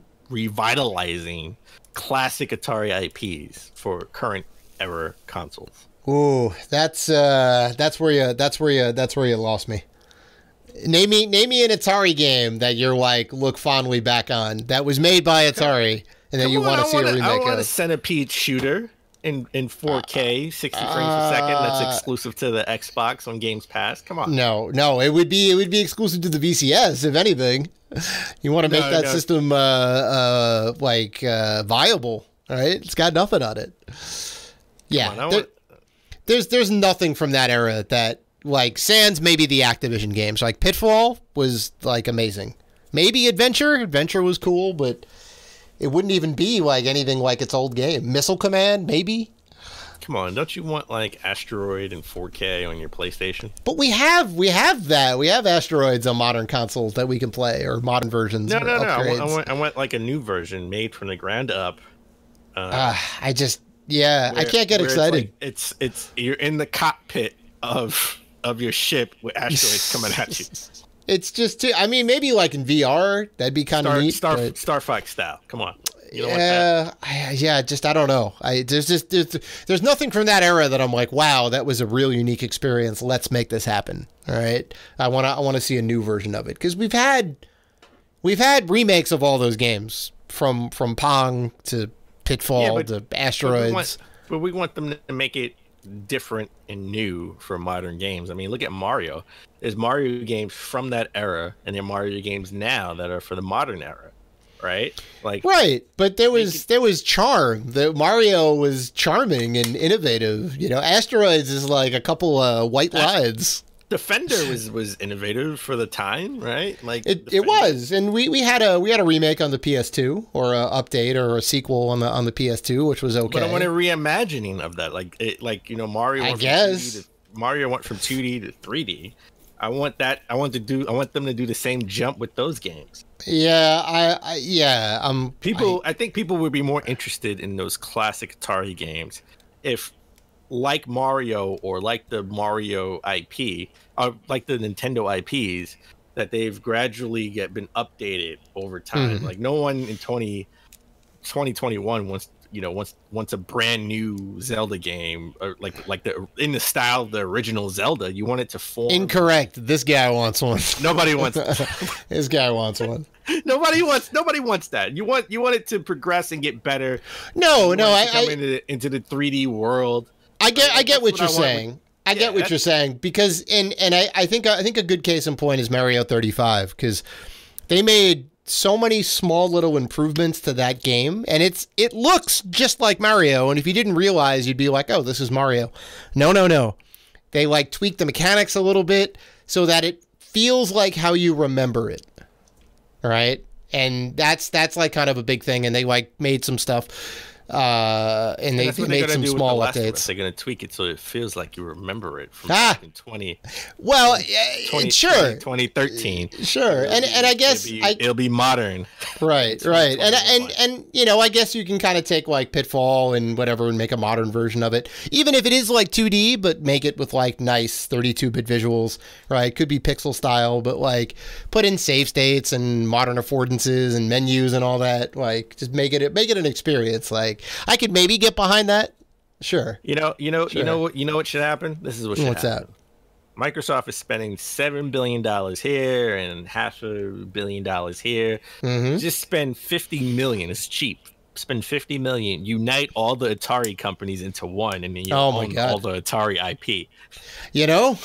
revitalizing classic Atari I Ps for current era consoles. Ooh, that's uh, that's where you that's where you that's where you lost me. Name me name me an Atari game that you're like look fondly back on that was made by Atari and that Come you on, want I to see wanna, a remake I want a of. Centipede shooter in in four K, sixty frames per second. That's exclusive to the Xbox on Games Pass. Come on. No, no, it would be it would be exclusive to the V C S if anything. You want to make No, that no. system uh, uh, like uh, viable, right? It's got nothing on it. Yeah, on, I there- want- there's there's nothing from that era that like sans maybe the Activision games. Like Pitfall was like amazing. Maybe Adventure, Adventure was cool, but it wouldn't even be like anything like its old game. Missile Command, maybe. Come on, don't you want like Asteroid in four K on your PlayStation? But we have we have that. We have Asteroids on modern consoles that we can play, or modern versions. No, or no, no. I upgrades. want, I want I want like a new version made from the ground up. Uh, Uh, I just yeah, I where- can't get where it's excited. like- It's, it's you're in the cockpit of of your ship with asteroids coming at you. It's just too. I mean, maybe like in V R, that'd be kind of Star neat. Star but- Star Fox style. Come on. You don't want that? Yeah, I, yeah, just I don't know. I there's just there's, there's nothing from that era that I'm like, wow, that was a real unique experience. Let's make this happen. All right, I want to I want to see a new version of it because we've had we've had remakes of all those games from from Pong to Pitfall Yeah, but- to But we, Asteroids. want, but we want them to make it different and new for modern games. I mean, look at Mario. There's Mario games from that era, and there are Mario games now that are for the modern era, right? Like, Right, but there was it- there was charm. The Mario was charming and innovative. You know, Asteroids is like a couple uh, white Ast- lines. Defender was was innovative for the time, right? Like it, Defender. it was, and we, we had a we had a remake on the P S two, or a update or a sequel on the on the P S two, which was okay. But I want a reimagining of that, like it, like you know Mario. I went guess from two D to, Mario went from two D to three D. I want that. I want to do. I want them to do the same jump with those games. Yeah, I, I yeah. Um, people. I, I think people would be more interested in those classic Atari games if, like Mario or like the Mario I P, or like the Nintendo I Ps, that they've gradually get been updated over time. Mm-hmm. Like no one in twenty twenty-one wants, you know, wants wants a brand new Zelda game, or like like the in the style of the original Zelda. You want it to form. Incorrect. This guy wants one. Nobody wants. This guy wants one. Nobody wants. Nobody wants that. You want you want it to progress and get better. No, no. I, come I into the, into the three D world. I get. I get what, what you're saying. With, I get yeah, what you're saying because, and and I, I think I think a good case in point is Mario thirty-five, because they made so many small little improvements to that game, and it's it looks just like Mario. And if you didn't realize, you'd be like, "Oh, this is Mario." No, no, no. They like tweaked the mechanics a little bit so that it feels like how you remember it. All right, and that's that's like kind of a big thing. And they like made some stuff. Uh, and, and they, they made some small updates. They're going to tweak it so it feels like you remember it from ah, twenty. Well, twenty, sure, twenty thirteen. Sure, and and I guess it'll be, I, it'll be modern. Right, right, and and and you know, I guess you can kind of take like Pitfall and whatever and make a modern version of it, even if it is like two D, but make it with like nice thirty-two bit visuals. Right, could be pixel style, but like put in save states and modern affordances and menus and all that. Like just make it make it an experience. Like. I could maybe get behind that. Sure. You know, you know, sure. you know what, you know what should happen? This is what should What's happen. that? Microsoft is spending seven billion dollars here and half a billion dollars here. Mm-hmm. Just spend fifty million. It's cheap. Spend fifty million. Unite all the Atari companies into one, and then you oh own all the Atari I P. You know,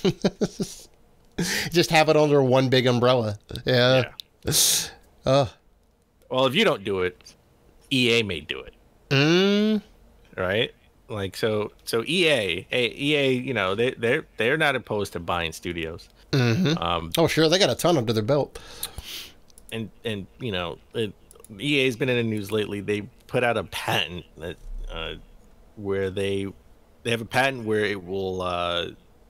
just have it under one big umbrella. Yeah. yeah. Uh. Well, if you don't do it, E A may do it. Mm. Right, like so. So E A, E A, you know, they they're they're not opposed to buying studios. Mm-hmm. Um, oh, sure, they got a ton under their belt. And and you know, it, E A's been in the news lately. They put out a patent that uh, where they they have a patent where it will uh,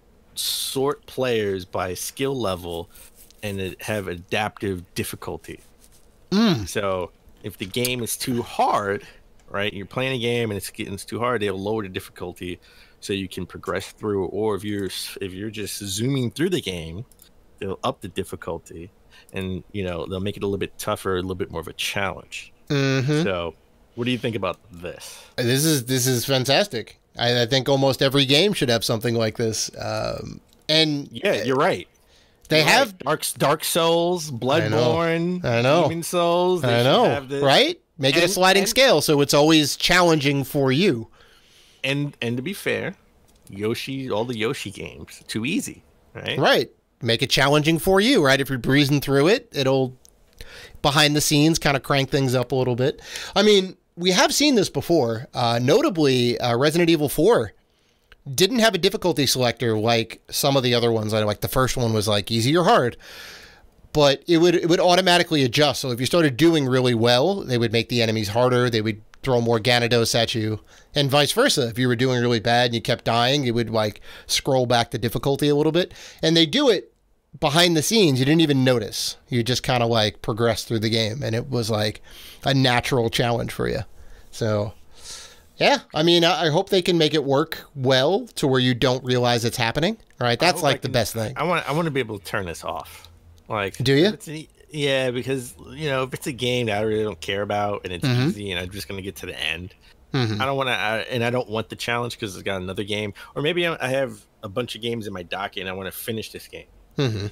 sort players by skill level and it have adaptive difficulty. Mm. So if the game is too hard. Right, you're playing a game and it's getting it's too hard. They'll lower the difficulty so you can progress through. Or if you're if you're just zooming through the game, they'll up the difficulty, and you know they'll make it a little bit tougher, a little bit more of a challenge. Mm-hmm. So, what do you think about this? This is this is fantastic. I, I think almost every game should have something like this. Um, and yeah, you're right. They you're have right. Dark Dark Souls, Bloodborne, I know, I know. Demon Souls. They I know, have this. Right? Make and, it a sliding and, scale so it's always challenging for you. And and to be fair, Yoshi, all the Yoshi games, too easy, right? Right. Make it challenging for you, right? If you're breezing through it, it'll behind the scenes kind of crank things up a little bit. I mean, we have seen this before. Uh, notably, uh, Resident Evil four didn't have a difficulty selector like some of the other ones. Like the first one was like easy or hard. But it would it would automatically adjust. So if you started doing really well, they would make the enemies harder. They would throw more Gyarados at you, and vice versa. If you were doing really bad and you kept dying, it would like scroll back the difficulty a little bit. And they do it behind the scenes. You didn't even notice. You just kind of like progress through the game, and it was like a natural challenge for you. So yeah, I mean, I hope they can make it work well to where you don't realize it's happening. All right, that's like the best thing. I want I want to be able to turn this off. Like, do you? It's a, yeah, because you know, if it's a game that I really don't care about and it's mm-hmm. easy and I'm just gonna get to the end, mm-hmm. I don't want to, and I don't want the challenge because it's got another game, or maybe I have a bunch of games in my docket and I want to finish this game. Mm-hmm.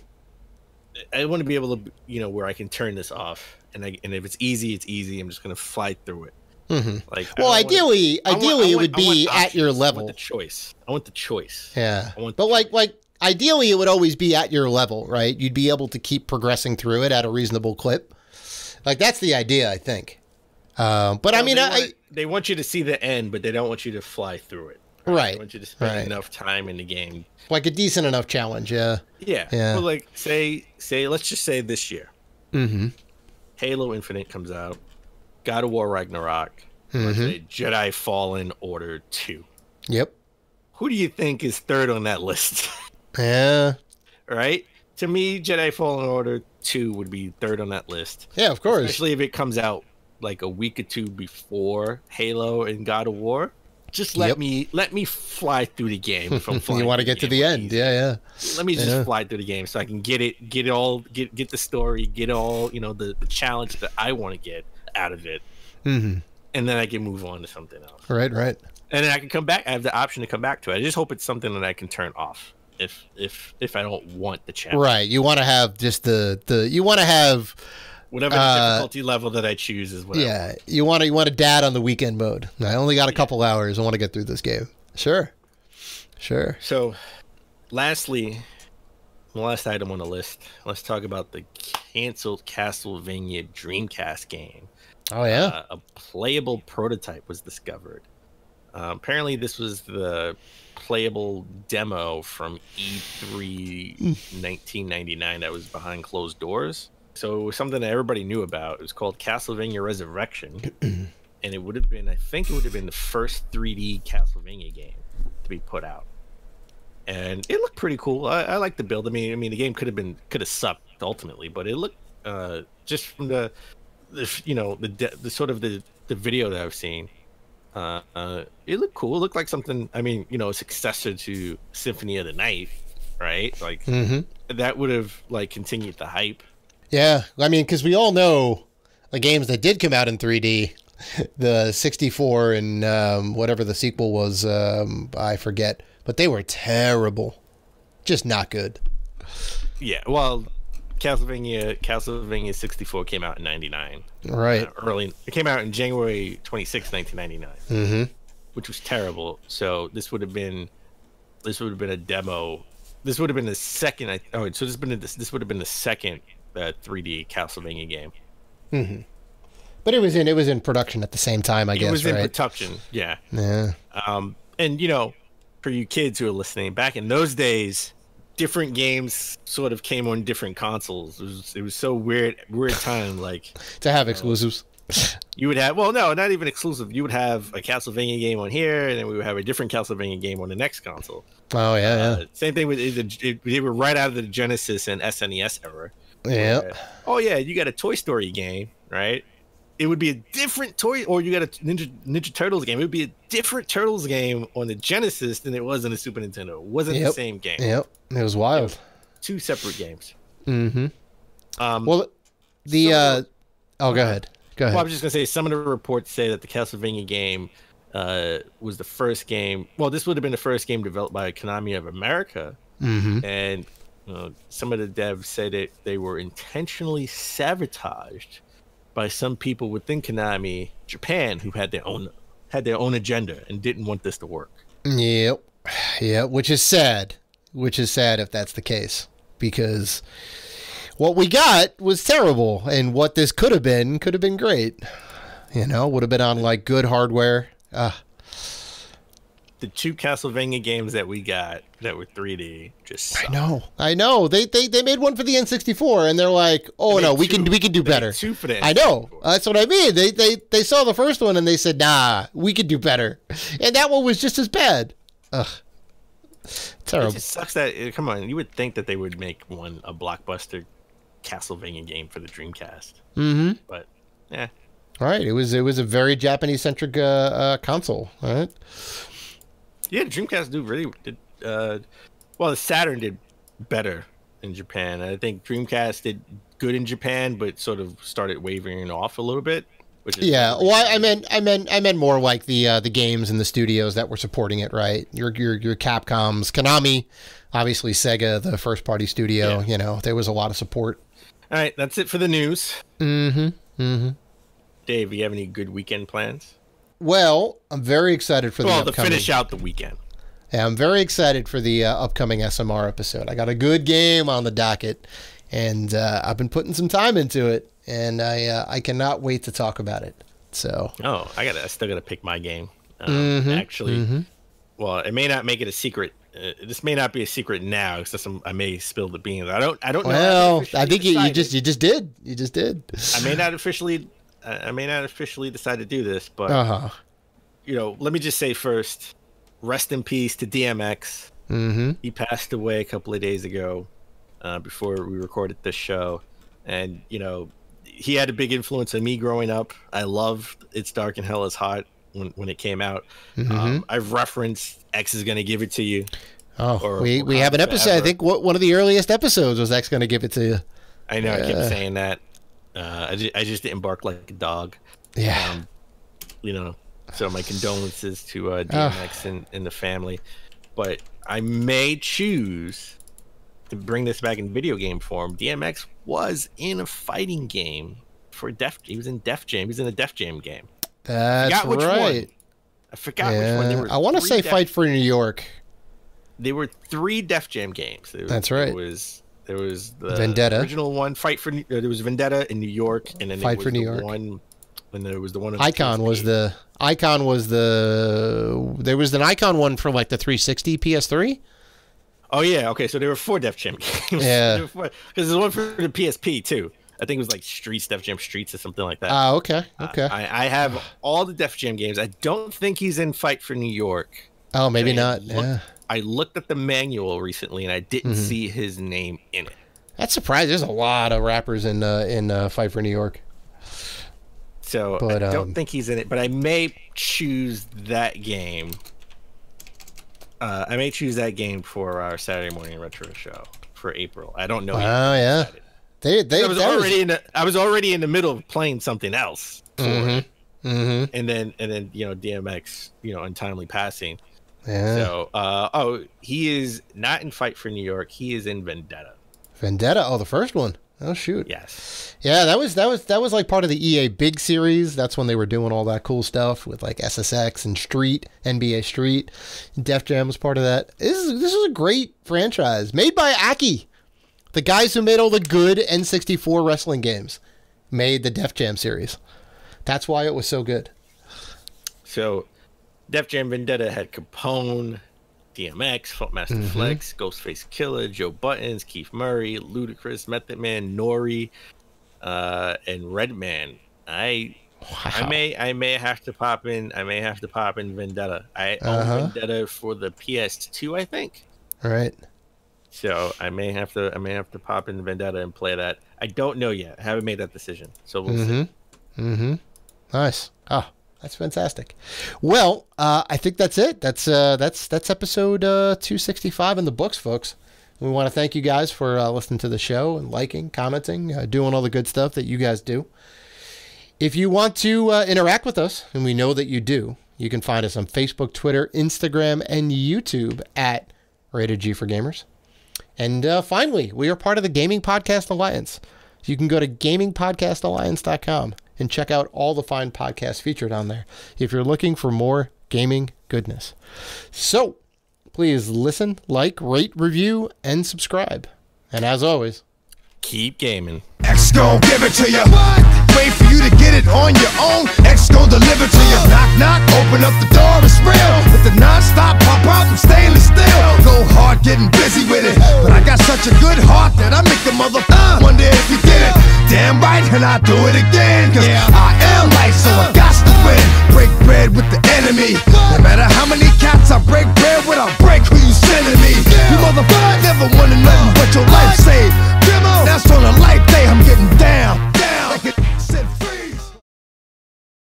I want to be able to, you know, where I can turn this off, and I, and if it's easy, it's easy. I'm just gonna fly through it. Mm-hmm. Like, well, ideally, wanna, ideally, want, it would be want at your level. I want the choice. I want the choice. Yeah, I want but like, choice. like. Ideally, it would always be at your level, right? You'd be able to keep progressing through it at a reasonable clip. Like, that's the idea, I think. Um, but, well, I mean, they I... Want, they want you to see the end, but they don't want you to fly through it. Right. I want you to spend right. enough time in the game. Like a decent enough challenge, yeah. Yeah. Yeah. Well, like say say let's just say this year. Mm-hmm. Halo Infinite comes out. God of War Ragnarok. Mm-hmm. Let's say Jedi Fallen Order two. Yep. Who do you think is third on that list? Yeah. Right? To me, Jedi Fallen Order two would be third on that list. Yeah, of course. Especially if it comes out like a week or two before Halo and God of War. Just let Yep. me let me fly through the game. If I'm flying You want to through get to game the with end. easy. Yeah, yeah. Let me just Yeah. fly through the game so I can get it, get it all, get get the story, get all, you know, the, the challenge that I want to get out of it. Mm-hmm. And then I can move on to something else. Right, right. And then I can come back. I have the option to come back to it. I just hope it's something that I can turn off if if if I don't want the challenge. Right. You want to have just the, the you want to have Whatever the Uh, difficulty level that I choose is whatever. yeah, you want to you want to dad on the weekend mode. I only got a couple hours. I want to get through this game. Sure. Sure. So, lastly, the last item on the list, let's talk about the canceled Castlevania Dreamcast game. Oh yeah. Uh, a playable prototype was discovered. Uh, apparently, this was the playable demo from E three nineteen ninety-nine that was behind closed doors. So it was something that everybody knew about. It was called Castlevania Resurrection. And it would have been, I think it would have been the first three D Castlevania game to be put out. And it looked pretty cool. I, I like the build. I mean, I mean, the game could have been, could have sucked ultimately, but it looked, uh, just from the, the you know, the, the sort of the, the video that I've seen, uh, uh, it looked cool. It looked like something, I mean, you know, a successor to Symphony of the Night, right? Like, Mm-hmm. that would have, like, continued the hype. Yeah, I mean, because we all know the games that did come out in three D, the sixty-four and um, whatever the sequel was, um, I forget, but they were terrible, just not good. Yeah, well, Castlevania Castlevania sixty-four came out in ninety-nine. Right. Uh, early, it came out in January twenty-sixth, nineteen ninety-nine, Mm-hmm. which was terrible. So this would have been, this would have been a demo. This would have been the second. I, oh, so this been a, this, this would have been the second uh, three D Castlevania game. Mm-hmm. But it was in it was in production at the same time, I It guess. was in right? production. Yeah. Yeah. Um, and you know, for you kids who are listening, back in those days, different games sort of came on different consoles. It was, it was so weird, weird time. Like To have exclusives. you would have, well, no, not even exclusive. You would have a Castlevania game on here, and then we would have a different Castlevania game on the next console. Oh yeah, yeah. Uh, same thing with it, it, they were right out of the Genesis and S N E S era. Yeah. Where, oh yeah, you got a Toy Story game, right? It would be a different toy, or you got a Ninja Ninja Turtles game. It would be a different Turtles game on the Genesis than it was on the Super Nintendo. It wasn't Yep. the same game. Yep. It was wild. Two separate games. Mm-hmm. Um, Well, the some uh, of the- oh, go ahead. Go ahead. well, I was just gonna say some of the reports say that the Castlevania game uh, was the first game. Well, this would have been the first game developed by Konami of America, Mm-hmm. and uh, some of the devs said that they were intentionally sabotaged by some people within Konami Japan who had their own had their own agenda and didn't want this to work. Yep. Yeah, which is sad. Which is sad if that's the case. Because what we got was terrible. And what this could have been, could have been great. You know, would have been on like good hardware. Uh, The two Castlevania games that we got that were three D just sucked. I know. I know. They, they they made one for the N sixty-four and they're like, oh They no, made we can two. we can do They made better. two for the I know. N sixty-four. That's what I mean. They they they saw the first one and they said, nah, we could do better. And that one was just as bad. Ugh. It Terrible. just sucks that eh, come on, you would think that they would make one a blockbuster Castlevania game for the Dreamcast. Mm-hmm. But yeah. All right. It was it was a very Japanese centric uh, uh, console. All right. Yeah, the Dreamcast do really did uh well the Saturn did better in Japan. I think Dreamcast did good in Japan, but sort of started wavering off a little bit. Which is Yeah, well, I I meant, I meant, I meant more like the uh, the games and the studios that were supporting it, right? Your your your Capcoms, Konami, obviously Sega, the first party studio. Yeah. You know, there was a lot of support. All right, that's it for the news. Mm-hmm. Mm-hmm. Dave, you have any good weekend plans? Well, I'm very excited for the Well, to upcoming. finish out the weekend. Yeah, I'm very excited for the uh, upcoming S M R episode. I got a good game on the docket, and uh, I've been putting some time into it, and I uh, I cannot wait to talk about it. So. Oh, I got I still got to pick my game. Um, Mm-hmm, actually, mm-hmm. well, it may not make it a secret. Uh, this may not be a secret now, because I may spill the beans. I don't. I don't know. Well, I think you, you just you just did. You just did. I may not officially. I may not officially decide to do this, but uh-huh. you know, let me just say first, rest in peace to D M X. Mm-hmm. He passed away a couple of days ago, uh, before we recorded this show, and you know, he had a big influence on me growing up. I loved "It's Dark and Hell Is Hot" when when it came out. Mm-hmm. Um, I've referenced "X Is Gonna Give It to You." Oh, or, we or we have an episode. Forever. I think what one of the earliest episodes was "X Gonna Give It to You." I know. Yeah. I kept saying that. Uh, I, just, I just didn't bark like a dog. Yeah. Um, you know, so my condolences to uh, D M X oh. and, and the family. But I may choose to bring this back in video game form. D M X was in a fighting game for Def. He was in Def Jam. He was in a Def Jam game. That's I which right. One. I forgot yeah. which one. There were I want to say Def Fight for New York. There were three Def Jam games. There, That's right. There was there was the Vendetta. original one, Fight for. Uh, there was Vendetta in New York, and then Fight there was for New the York. one. And there was the one. Icon the was the Icon was the there was an Icon one for like the three sixty P S three. Oh yeah, okay. So there were four Def Jam games. Yeah, because there's one for the P S P too. I think it was like Streets, Def Jam Streets, or something like that. Ah, uh, okay, okay. Uh, I, I have all the Def Jam games. I don't think he's in Fight for New York. Oh, maybe I not. Looked, yeah. I looked at the manual recently, and I didn't mm-hmm. see his name in it. That's surprising. There's a lot of rappers in uh, in uh, Fight for New York. So but, I don't um, think he's in it, but I may choose that game. Uh, I may choose that game for our Saturday morning retro show for April. I don't know. Oh yeah, they they. I was already was... in. The, I was already in the middle of playing something else. For mm-hmm. it. Mm-hmm. And then and then you know D M X, you know, untimely passing. Yeah. So uh, oh, he is not in Fight for New York. He is in Vendetta. Vendetta. Oh, the first one. Oh shoot. Yes. Yeah, that was that was that was like part of the E A Big Series. That's when they were doing all that cool stuff with like S S X and Street, N B A Street. Def Jam was part of that. This is this is a great franchise made by Aki, the guys who made all the good N sixty-four wrestling games, made the Def Jam series. That's why it was so good. So, Def Jam Vendetta had Capone, D M X, Funkmaster mm-hmm. Flex, Ghostface Killer, Joe Buttons, Keith Murray, Ludacris, Method Man, Nori, uh, and Redman. I, wow. I may, I may have to pop in. I may have to pop in Vendetta. I own uh-huh. Vendetta for the P S two, I think. All right. So I may have to, I may have to pop in Vendetta and play that. I don't know yet. I haven't made that decision. So we'll mm-hmm. see. Mm-hmm. Nice. Oh. That's fantastic. Well, uh, I think that's it. That's uh, that's that's episode uh, two sixty-five in the books, folks. We want to thank you guys for uh, listening to the show and liking, commenting, uh, doing all the good stuff that you guys do. If you want to uh, interact with us, and we know that you do, you can find us on Facebook, Twitter, Instagram, and YouTube at Rated G for Gamers. And uh, finally, we are part of the Gaming Podcast Alliance. You can go to gaming podcast alliance dot com. and check out all the fine podcasts featured on there if you're looking for more gaming goodness. So, please listen, like, rate, review, and subscribe. And as always, keep gaming. X gon' give it to you. Wait for you to get it on your own. X gon' deliver to you. Knock, knock, open up the door, it's real. With the non-stop pop out from stainless steel. Go hard, getting busy with it. But I got such a good heart that I make the mother uh, wonder if you get it. Damn right, and I do it again. Cause yeah. I am life, so I got to win. Break bread with the enemy. No matter how many cats I break bread with, I break who you sending me. You motherfucker never wanted nothing but your life saved. That's on a life day, I'm getting down.